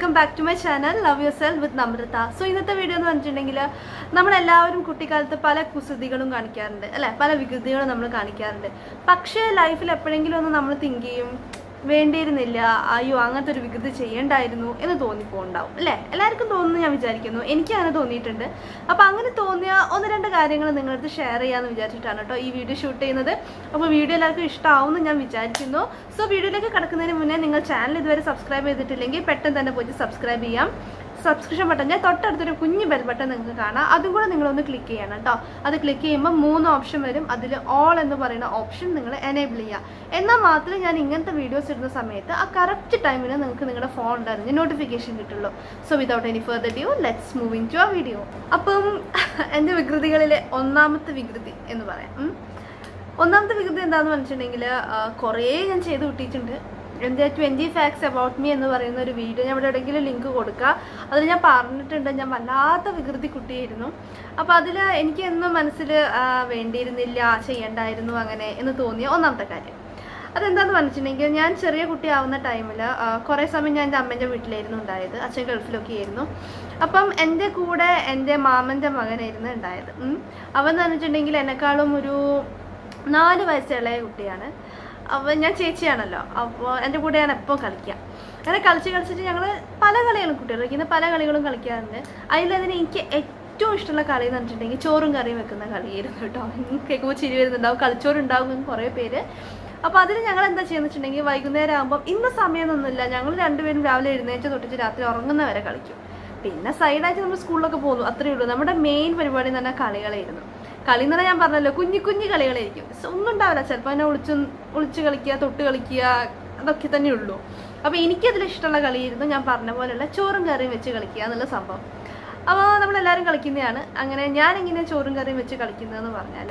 welcome back to my channel Love Yourself with Namrata. So ഇന്നത്തെ video എന്ന് പറഞ്ഞിട്ടുണ്ടെങ്കിൽ നമ്മൾ എല്ലാവരും കുട്ടിക്കാലത്ത് പല കുസൃതികളും കാണിക്കാറുണ്ട് അല്ലേ, പല വികൃതികളും നമ്മൾ കാണിക്കാറുണ്ട്. പക്ഷേ ലൈഫിൽ എപ്പോഴെങ്കിലും ഒന്ന് നമ്മൾ തിങ്ക് ചെയ്യും, വേണ്ടിയിരുന്നില്ല, അയ്യോ അങ്ങനത്തെ ഒരു വികൃതി ചെയ്യണ്ടായിരുന്നു എന്ന് തോന്നിപ്പോണ്ടാവും അല്ലേ? എല്ലാവർക്കും തോന്നുന്നു ഞാൻ വിചാരിക്കുന്നു. എനിക്ക് അങ്ങനെ തോന്നിയിട്ടുണ്ട്. അപ്പോൾ അങ്ങനെ തോന്നിയ ഒന്ന് രണ്ട് കാര്യങ്ങൾ നിങ്ങളടുത്ത് ഷെയർ ചെയ്യാമെന്ന് വിചാരിച്ചിട്ടാണ് കേട്ടോ ഈ വീഡിയോ ഷൂട്ട് ചെയ്യുന്നത്. അപ്പോൾ വീഡിയോ എല്ലാവർക്കും ഇഷ്ടമാവുമെന്ന് ഞാൻ വിചാരിക്കുന്നു. സോ വീഡിയോയിലേക്ക് കടക്കുന്നതിന് മുന്നേ നിങ്ങൾ ചാനൽ ഇതുവരെ സബ്സ്ക്രൈബ് ചെയ്തിട്ടില്ലെങ്കിൽ പെട്ടെന്ന് തന്നെ പോയി സബ്സ്ക്രൈബ് ചെയ്യാം. സബ്സ്ക്രിപ്ഷൻ ബട്ടൺ ഞാൻ തൊട്ടടുത്തൊരു കുഞ്ഞ് ബെൽ ബട്ടൺ നിങ്ങൾക്ക് കാണാം, അതും കൂടെ നിങ്ങളൊന്ന് ക്ലിക്ക് ചെയ്യണം കേട്ടോ. അത് ക്ലിക്ക് ചെയ്യുമ്പോൾ 3 ഓപ്ഷൻ വരും. അതിൽ ഓൾ എന്ന് പറയുന്ന ഓപ്ഷൻ നിങ്ങൾ എനേബിൾ ചെയ്യുക. എന്നാൽ മാത്രമേ ഞാൻ ഇങ്ങനത്തെ വീഡിയോസ് ഇടുന്ന സമയത്ത് ആ കറക്റ്റ് ടൈമിന് നിങ്ങൾക്ക് നിങ്ങളുടെ ഫോണിൽ അറിഞ്ഞ് നോട്ടിഫിക്കേഷൻ കിട്ടുള്ളൂ. So without any further due let's move into ആ വീഡിയോ. അപ്പം എൻ്റെ വികൃതികളിലെ ഒന്നാമത്തെ വികൃതി എന്ന് പറയാം. ഒന്നാമത്തെ വികൃതി എന്താണെന്ന് പറഞ്ഞിട്ടുണ്ടെങ്കിൽ കുറേ ഞാൻ ചെയ്ത് കിട്ടിയിട്ടുണ്ട്. എൻ്റെ 20 facts about me എന്ന് പറയുന്ന ഒരു വീഡിയോ ഞാൻ ഇവിടെ എവിടെയെങ്കിലും ലിങ്ക് കൊടുക്കുക. അതിൽ ഞാൻ പറഞ്ഞിട്ടുണ്ട് ഞാൻ വല്ലാത്ത വികൃതി കുട്ടിയായിരുന്നു. അപ്പോൾ അതിൽ എനിക്ക് എന്നും മനസ്സിൽ വേണ്ടിയിരുന്നില്ല, ചെയ്യണ്ടായിരുന്നു അങ്ങനെ എന്ന് തോന്നിയ ഒന്നാമത്തെ കാര്യം അതെന്താണെന്ന് പറഞ്ഞിട്ടുണ്ടെങ്കിൽ, ഞാൻ ചെറിയ കുട്ടിയാവുന്ന ടൈമിൽ കുറേ സമയം ഞാൻ എൻ്റെ അമ്മേൻ്റെ വീട്ടിലായിരുന്നു ഉണ്ടായത്. അച്ഛൻ ഗൾഫിലൊക്കെ ആയിരുന്നു. അപ്പം എൻ്റെ കൂടെ എൻ്റെ മാമൻ്റെ മകനായിരുന്നു ഉണ്ടായത്. അവൻ എന്ന് പറഞ്ഞിട്ടുണ്ടെങ്കിൽ എന്നെക്കാളും ഒരു 4 വയസ്സുള്ള കുട്ടിയാണ്. അപ്പോൾ ഞാൻ ചേച്ചിയാണല്ലോ, അപ്പോൾ എൻ്റെ കൂടെയാണ് എപ്പോൾ കളിക്കുക. അങ്ങനെ കളിച്ചിട്ട് ഞങ്ങൾ പല കളികളും കുട്ടികൾ കളിക്കുന്ന പല കളികളും കളിക്കാറുണ്ട്. അതിലതിന് എനിക്ക് ഏറ്റവും ഇഷ്ടമുള്ള കളി എന്ന് പറഞ്ഞിട്ടുണ്ടെങ്കിൽ ചോറും കറിയും വെക്കുന്ന കളിയായിരുന്നു കേട്ടോ. കേൾക്കുമ്പോൾ ചിരി വരുന്നുണ്ടാവും, കളിച്ചോറുണ്ടാവും കുറേ പേര്. അപ്പോൾ അതിന് ഞങ്ങൾ എന്താ ചെയ്യുന്നത് വെച്ചിട്ടുണ്ടെങ്കിൽ, വൈകുന്നേരം ആകുമ്പം ഇന്ന സമയമൊന്നുമില്ല, ഞങ്ങൾ രണ്ടുപേരും രാവിലെ എഴുന്നേറ്റ് തൊട്ടിട്ട് രാത്രി ഉറങ്ങുന്നവരെ കളിക്കും. പിന്നെ സൈഡായിട്ട് നമ്മൾ സ്കൂളിലൊക്കെ പോകുന്നു, അത്രയേ ഉള്ളൂ. നമ്മുടെ മെയിൻ പരിപാടി എന്ന് പറഞ്ഞാൽ കളികളായിരുന്നു. കളി എന്ന് പറഞ്ഞാൽ ഞാൻ പറഞ്ഞല്ലോ, കുഞ്ഞു കളികളായിരിക്കും. ഒന്നും ഉണ്ടാവില്ല. ചിലപ്പോൾ എന്നെ ഒളിച്ച് കളിക്കുക, തൊട്ട് കളിക്കുക, അതൊക്കെ തന്നെ ഉള്ളൂ. അപ്പോൾ എനിക്കതിൽ ഇഷ്ടമുള്ള കളിയായിരുന്നു ഞാൻ പറഞ്ഞ പോലെയുള്ള ചോറും കറിയും വെച്ച് കളിക്കുക എന്നുള്ള സംഭവം. അപ്പോൾ നമ്മളെല്ലാവരും കളിക്കുന്നതാണ്. അങ്ങനെ ഞാനെങ്ങനെയാണ് ചോറും കറിയും വെച്ച് കളിക്കുന്നതെന്ന് പറഞ്ഞാൽ,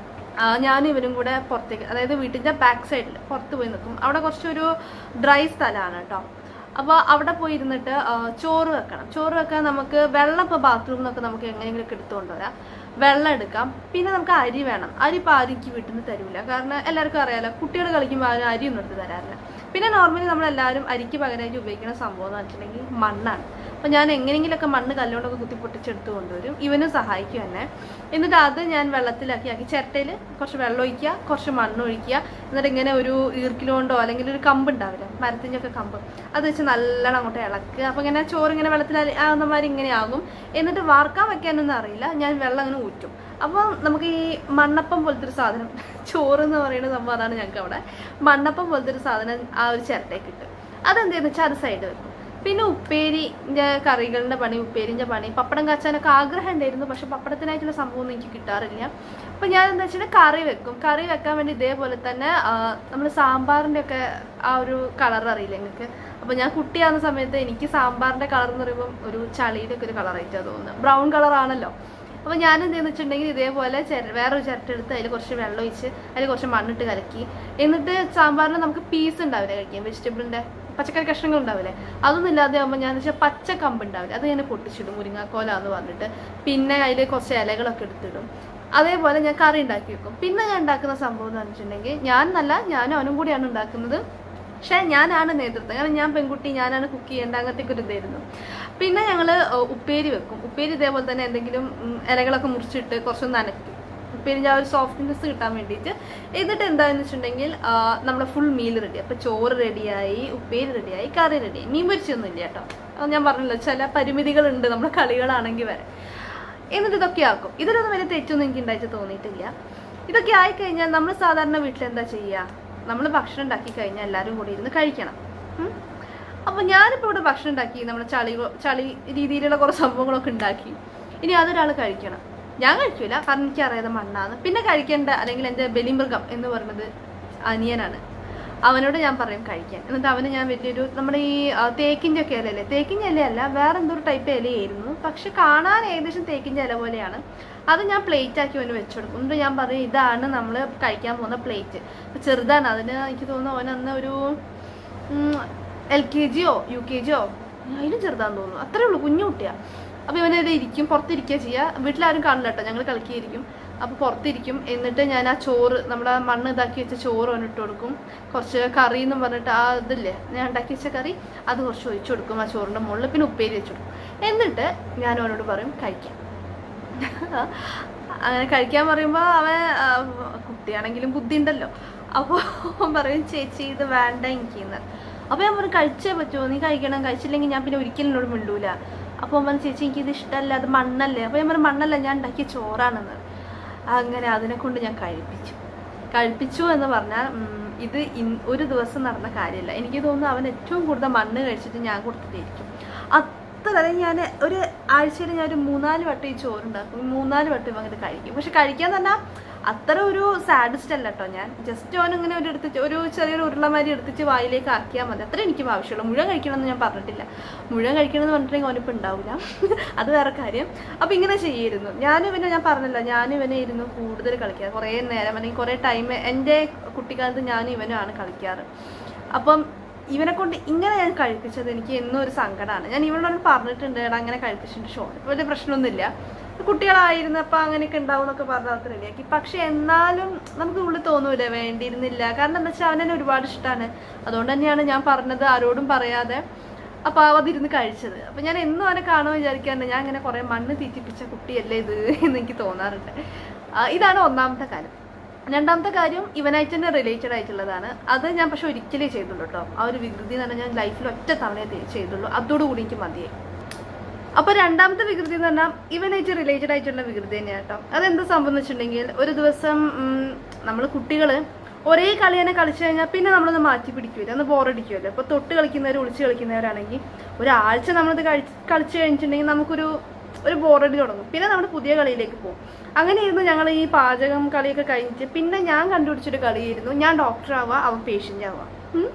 ഞാനും ഇവരും കൂടെ പുറത്തേക്ക്, അതായത് വീട്ടിൻ്റെ ബാക്ക് സൈഡിൽ പുറത്ത് പോയി നിൽക്കും. അവിടെ കുറച്ചൊരു ഡ്രൈ സ്ഥലമാണ് കേട്ടോ. അപ്പോൾ അവിടെ പോയി ഇരുന്നിട്ട് ചോറ് വെക്കണം. ചോറ് വെക്കാൻ നമുക്ക് വെള്ളം, ഇപ്പോൾ ബാത്റൂമിൽ നിന്നൊക്കെ നമുക്ക് എങ്ങനെയെങ്കിലുമൊക്കെ എടുത്തുകൊണ്ടുവരാം. വെള്ളം എടുക്കാം. പിന്നെ നമുക്ക് അരി വേണം. അരി ഇപ്പോൾ ആരിക്ക് വീട്ടിൽ നിന്ന് തരില്ല, കാരണം എല്ലാവർക്കും അറിയാമല്ലോ, കുട്ടികൾ കളിക്കുമ്പോൾ ആരും അരിയൊന്നും എടുത്ത് തരാറില്ല. പിന്നെ നോർമലി നമ്മളെല്ലാവരും അരിക്ക് പകരമായിട്ട് ഉപയോഗിക്കുന്ന സംഭവം എന്ന് വെച്ചിട്ടുണ്ടെങ്കിൽ മണ്ണാണ്. അപ്പോൾ ഞാൻ എങ്ങനെയെങ്കിലുമൊക്കെ മണ്ണ് കല്ലുകൊണ്ടൊക്കെ കുത്തി പൊട്ടിച്ചെടുത്ത് കൊണ്ടുവരും. ഇവനും സഹായിക്കും എന്നെ. എന്നിട്ട് അത് ഞാൻ വെള്ളത്തിലാക്കി ചിരട്ടയിൽ കുറച്ച് വെള്ളം ഒഴിക്കുക, കുറച്ച് മണ്ണ് ഒഴിക്കുക. എന്നിട്ട് ഇങ്ങനെ ഒരു ഈർക്കിലുകൊണ്ടോ അല്ലെങ്കിൽ ഒരു കമ്പ് ഉണ്ടാവില്ല, മരത്തിൻ്റെ ഒക്കെ കമ്പ്, അത് വെച്ച് നല്ലോണം അങ്ങോട്ട് ഇളക്കുക. അപ്പോൾ ഇങ്ങനെ ചോറിങ്ങനെ വെള്ളത്തിൽ ആകുന്നമാതിരി ഇങ്ങനെ ആകും. എന്നിട്ട് വാർക്കാൻ വെക്കാനൊന്നും അറിയില്ല, ഞാൻ വെള്ളം അങ്ങനെ ഊറ്റും. അപ്പോൾ നമുക്ക് ഈ മണ്ണപ്പം പോലത്തെ ഒരു സാധനം, ചോറ് എന്ന് പറയുന്ന സംഭവം അതാണ് ഞങ്ങൾക്ക് അവിടെ. മണ്ണപ്പം പോലത്തെ ഒരു സാധനം ആ ഒരു ചിരട്ടയ്ക്ക് ഇട്ട് അതെന്താണെന്ന് വെച്ചാൽ അത് സൈഡ് വെക്കും. പിന്നെ ഉപ്പേരിൻ്റെ കറികളുടെ പണി, ഉപ്പേരിൻ്റെ പണി, പപ്പടം കാച്ചാനൊക്കെ ആഗ്രഹം ഉണ്ടായിരുന്നു. പക്ഷെ പപ്പടത്തിനായിട്ടുള്ള സംഭവമൊന്നും എനിക്ക് കിട്ടാറില്ല. അപ്പോൾ ഞാൻ എന്താ വെച്ചാൽ കറി വെക്കും. കറി വെക്കാൻ വേണ്ടി ഇതേപോലെ തന്നെ നമ്മൾ സാമ്പാറിൻ്റെ ഒക്കെ ആ ഒരു കളർ അറിയില്ല നിങ്ങൾക്ക്. അപ്പോൾ ഞാൻ കുട്ടിയാകുന്ന സമയത്ത് എനിക്ക് സാമ്പാറിൻ്റെ കളർ എന്ന് പറയുമ്പം ഒരു ചളിയുടെ ഒക്കെ ഒരു കളറായിട്ടാണ് തോന്നുന്നത്, ബ്രൗൺ കളറാണല്ലോ. അപ്പോൾ ഞാൻ എന്തെന്ന് വെച്ചിട്ടുണ്ടെങ്കിൽ ഇതേപോലെ വേറൊരു ചിരട്ട എടുത്ത് അതിൽ കുറച്ച് വെള്ളം ഒഴിച്ച് അതിൽ കുറച്ച് മണ്ണിട്ട് കലക്കി. എന്നിട്ട് സാമ്പാറിന് നമുക്ക് പീസ് ഉണ്ടാവില്ല കഴിക്കാൻ, വെജിറ്റബിളിൻ്റെ പച്ചക്കറി കഷ്ണങ്ങൾ ഉണ്ടാവില്ലേ, അതൊന്നും ഇല്ലാതെ ആകുമ്പോൾ ഞാൻ വെച്ചാൽ പച്ച കമ്പ് ഉണ്ടാവില്ല, അത് ഞാൻ പൊട്ടിച്ചിടും, മുരിങ്ങാക്കോല എന്ന് പറഞ്ഞിട്ട്. പിന്നെ അതിൽ കുറച്ച് ഇലകളൊക്കെ എടുത്തിടും. അതേപോലെ ഞാൻ കറി ഉണ്ടാക്കി വെക്കും. പിന്നെ ഞാൻ ഉണ്ടാക്കുന്ന സംഭവം എന്ന് പറഞ്ഞിട്ടുണ്ടെങ്കിൽ, ഞാനും അവനും കൂടിയാണ് ഉണ്ടാക്കുന്നത്. പക്ഷേ ഞാനാണ് നേതൃത്വം, കാരണം ഞാൻ പെൺകുട്ടി, ഞാനാണ് കുക്ക് ചെയ്യേണ്ട, അങ്ങനത്തെ ഒരു ഇതായിരുന്നു. പിന്നെ ഞങ്ങൾ ഉപ്പേരി വെക്കും. ഉപ്പേരി ഇതേപോലെ തന്നെ എന്തെങ്കിലും ഇലകളൊക്കെ മുറിച്ചിട്ട് കുറച്ചൊന്ന് നനയ്ക്കും, ഉപ്പേരിൻ്റെ ആ ഒരു സോഫ്റ്റ്നെസ് കിട്ടാൻ വേണ്ടിയിട്ട്. എന്നിട്ട് എന്താണെന്ന് വെച്ചിട്ടുണ്ടെങ്കിൽ നമ്മുടെ ഫുൾ മീൽ റെഡി. അപ്പോൾ ചോറ് റെഡിയായി, ഉപ്പേരി റെഡിയായി, കറി റെഡിയായി. മീൻ പൊരിച്ചൊന്നും ഇല്ല കേട്ടോ, ഞാൻ പറഞ്ഞല്ലോ ചില പരിമിതികളുണ്ട് നമ്മുടെ കളികളാണെങ്കിൽ വരെ. എന്നിട്ട് ഇതൊക്കെ ആക്കും. ഇതിലൊന്നും വലിയ തെറ്റൊന്നും എനിക്ക് ഉണ്ടായിട്ട് തോന്നിയിട്ടില്ല. ഇതൊക്കെ ആയിക്കഴിഞ്ഞാൽ നമ്മൾ സാധാരണ വീട്ടിൽ എന്താ ചെയ്യുക, നമ്മൾ ഭക്ഷണം ഉണ്ടാക്കി കഴിഞ്ഞാൽ എല്ലാവരും കൂടി ഇരുന്ന് കഴിക്കണം. അപ്പോൾ ഞാനിപ്പോൾ ഇവിടെ ഭക്ഷണം ഉണ്ടാക്കി, നമ്മുടെ ചളി രീതിയിലുള്ള കുറേ സംഭവങ്ങളൊക്കെ ഉണ്ടാക്കി. ഇനി അതൊരാൾ കഴിക്കണം. ഞാൻ കഴിക്കില്ല, കാരണം എനിക്കറിയാതെ മണ്ണാണ്. പിന്നെ കഴിക്കേണ്ട, അല്ലെങ്കിൽ എൻ്റെ ബലിമൃഗം എന്ന് പറയുന്നത് അനിയനാണ്. അവനോട് ഞാൻ പറയും കഴിക്കാൻ. എന്നിട്ട് അവന് ഞാൻ വലിയൊരു നമ്മുടെ ഈ തേക്കിൻ്റെ ഒക്കെ ഇലയല്ലേ, തേക്കിൻ്റെ ഇലയല്ല, വേറെ എന്തോ ഒരു ടൈപ്പ് ഇലയായിരുന്നു, പക്ഷെ കാണാൻ ഏകദേശം തേക്കിൻ്റെ ഇല പോലെയാണ്. അത് ഞാൻ പ്ലേറ്റ് ആക്കി അവന് വെച്ചു കൊടുക്കും. എന്നിട്ട് ഞാൻ പറയും ഇതാണ് നമ്മൾ കഴിക്കാൻ പോകുന്ന പ്ലേറ്റ്. അപ്പോൾ ചെറുതാണ്, അതിന് എനിക്ക് തോന്നുന്നു അവനന്ന് ഒരു LKGയോ UKGയോ അതിലും ചെറുതാന്ന് തോന്നുന്നു, അത്രേ ഉള്ളൂ, കുഞ്ഞു കുട്ടിയാണ്. അപ്പോൾ ഇവനത് ഇരിക്കും, പുറത്തിരിക്കുക ചെയ്യുക. വീട്ടിലാരും കാണില്ല കേട്ടോ, ഞങ്ങൾ കളിക്കുകയായിരിക്കും. അപ്പോൾ പുറത്തിരിക്കും. എന്നിട്ട് ഞാൻ ആ ചോറ്, നമ്മുടെ മണ്ണ് ഇതാക്കി വെച്ച ചോറ് അവന് ഇട്ട് കൊടുക്കും. കുറച്ച് കറി എന്നും പറഞ്ഞിട്ട് ആ ഇതില്ലേ ഞാൻ ഉണ്ടാക്കി വെച്ച കറി അത് കുറച്ച് ഒഴിച്ചു കൊടുക്കും ആ ചോറിൻ്റെ മുകളിൽ. പിന്നെ ഉപ്പേരി വെച്ച് കൊടുക്കും. എന്നിട്ട് ഞാൻ അവനോട് പറയും കഴിക്കാം. അങ്ങനെ കഴിക്കാൻ പറയുമ്പോൾ അവൻ കുട്ടിയാണെങ്കിലും ബുദ്ധി ഉണ്ടല്ലോ. അപ്പോൾ അവൻ പറയും ചേച്ചി ഇത് വേണ്ട എനിക്കെന്ന്. അപ്പോൾ ഞാൻ പറയും കഴിച്ചേ പറ്റുമോ, നീ കഴിക്കണം, കഴിച്ചില്ലെങ്കിൽ ഞാൻ പിന്നെ ഒരിക്കലും എന്നോട് മിണ്ടൂല. അപ്പോൾ അവൻ ചേച്ചി എനിക്കിത് ഇഷ്ടമല്ല, അത് മണ്ണല്ലേ. അപ്പോൾ ഞാൻ പറയും മണ്ണല്ല, ഞാൻ ഉണ്ടാക്കിയ ചോറാണെന്ന്. അങ്ങനെ അതിനെ കൊണ്ട് ഞാൻ കഴിപ്പിച്ചു എന്ന് പറഞ്ഞാൽ ഇത് ഒരു ദിവസം നടന്ന കാര്യമല്ല. എനിക്ക് തോന്നുന്നു അവൻ ഏറ്റവും കൂടുതൽ മണ്ണ് കഴിച്ചിട്ട് ഞാൻ കൊടുത്തിട്ടായിരിക്കും. അത്ര ഞാൻ ഒരു ആഴ്ചയിൽ ഞാൻ ഒരു 3-4 വട്ടം ഈ ചോറുണ്ടാക്കും. 3-4 വട്ടം അങ്ങോട്ട് കഴിക്കും. പക്ഷെ കഴിക്കാൻ തന്നെ അത്ര ഒരു സാഡിസ്റ്റ് അല്ല കേട്ടോ. ഞാൻ ജസ്റ്റ് അവനിങ്ങനെ ഒരു ചെറിയൊരു ഉരുളമാരി എടുത്തിട്ട് വായിലേക്ക് ആക്കിയാൽ മതി. അത്ര എനിക്കും ആവശ്യമുള്ളൂ. മുഴുവൻ കഴിക്കണമെന്ന് ഞാൻ പറഞ്ഞിട്ടില്ല. മുഴുവൻ കഴിക്കണമെന്ന് പറഞ്ഞിട്ടുണ്ടെങ്കിൽ അവനിപ്പോൾ ഉണ്ടാവില്ല, അത് വേറെ കാര്യം. അപ്പോൾ ഇങ്ങനെ ചെയ്യായിരുന്നു. ഞാൻ പറഞ്ഞില്ല, ഞാനിവനെ ഇരുന്ന് കൂടുതൽ കളിക്കുക കുറേ നേരം, അല്ലെങ്കിൽ കുറേ ടൈം. എൻ്റെ കുട്ടിക്കാലത്ത് ഞാനും ഇവനുമാണ് കളിക്കാറ്. അപ്പം ഇവനെ കൊണ്ട് ഇങ്ങനെ ഞാൻ കഴിപ്പിച്ചത് എനിക്ക് എന്നും ഒരു സങ്കടമാണ്. ഞാൻ ഇവനോട് പറഞ്ഞിട്ടുണ്ട്, എടാ അങ്ങനെ കഴിപ്പിച്ചിട്ടുണ്ട്, ഷോ വലിയ പ്രശ്നമൊന്നുമില്ല, കുട്ടികളായിരുന്നപ്പോൾ അങ്ങനെയൊക്കെ ഉണ്ടാവും എന്നൊക്കെ പറഞ്ഞാൽ അത് റെഡിയാക്കി. പക്ഷെ എന്നാലും നമുക്ക് ഉള്ളിൽ തോന്നൂലേ വേണ്ടിയിരുന്നില്ല. കാരണം എന്താ വെച്ചാൽ അവനെന്നെ ഒരുപാട് ഇഷ്ടമാണ്. അതുകൊണ്ട് തന്നെയാണ് ഞാൻ പറഞ്ഞത് ആരോടും പറയാതെ. അപ്പോൾ അതിരുന്ന് കഴിച്ചത്. അപ്പോൾ ഞാൻ എന്നും അവനെ കാണുമ്പോൾ വിചാരിക്കാറുണ്ട്, ഞാൻ ഇങ്ങനെ കുറേ മണ്ണ് തീറ്റിപ്പിച്ച കുട്ടിയല്ലേ ഇത് എന്ന് എനിക്ക് തോന്നാറുണ്ട്. ഇതാണ് ഒന്നാമത്തെ കാര്യം. രണ്ടാമത്തെ കാര്യം ഇവനായിട്ട് തന്നെ റിലേറ്റഡ് ആയിട്ടുള്ളതാണ്. അത് ഞാൻ പക്ഷെ ഒരിക്കലേ ചെയ്തുള്ളൂ കേട്ടോ. ആ ഒരു വികൃതി എന്ന് പറഞ്ഞാൽ ഞാൻ ലൈഫിൽ ഒറ്റ തവണയെ ചെയ്തുള്ളൂ. അതോടുകൂടി എനിക്ക് മതിയായി. അപ്പോൾ രണ്ടാമത്തെ വികൃതി എന്ന് പറഞ്ഞാൽ ഇവനായിട്ട് റിലേറ്റഡ് ആയിട്ടുള്ള വികൃതി തന്നെയാണ് കേട്ടോ. അതെന്താ സംഭവം എന്ന് വെച്ചിട്ടുണ്ടെങ്കിൽ, ഒരു ദിവസം നമ്മൾ കുട്ടികൾ ഒരേ കളി തന്നെ കളിച്ചു കഴിഞ്ഞാൽ പിന്നെ നമ്മളൊന്ന് മാറ്റി പിടിക്കുമല്ലോ, ഒന്ന് ബോറടിക്കുമല്ലോ. ഇപ്പോൾ തൊട്ട് കളിക്കുന്നവർ ഒളിച്ച് കളിക്കുന്നവരാണെങ്കിൽ ഒരാഴ്ച നമ്മളത് കളിച്ചു കഴിഞ്ഞിട്ടുണ്ടെങ്കിൽ നമുക്കൊരു ബോറടി തുടങ്ങും. പിന്നെ നമ്മൾ പുതിയ കളിയിലേക്ക് പോകും. അങ്ങനെയായിരുന്നു ഞങ്ങൾ ഈ പാചകം കളിയൊക്കെ കഴിഞ്ഞിട്ട്. പിന്നെ ഞാൻ കണ്ടുപിടിച്ചൊരു കളിയായിരുന്നു, ഞാൻ ഡോക്ടർ ആവുക, അവൻ പേഷ്യൻ്റ് ആവുക.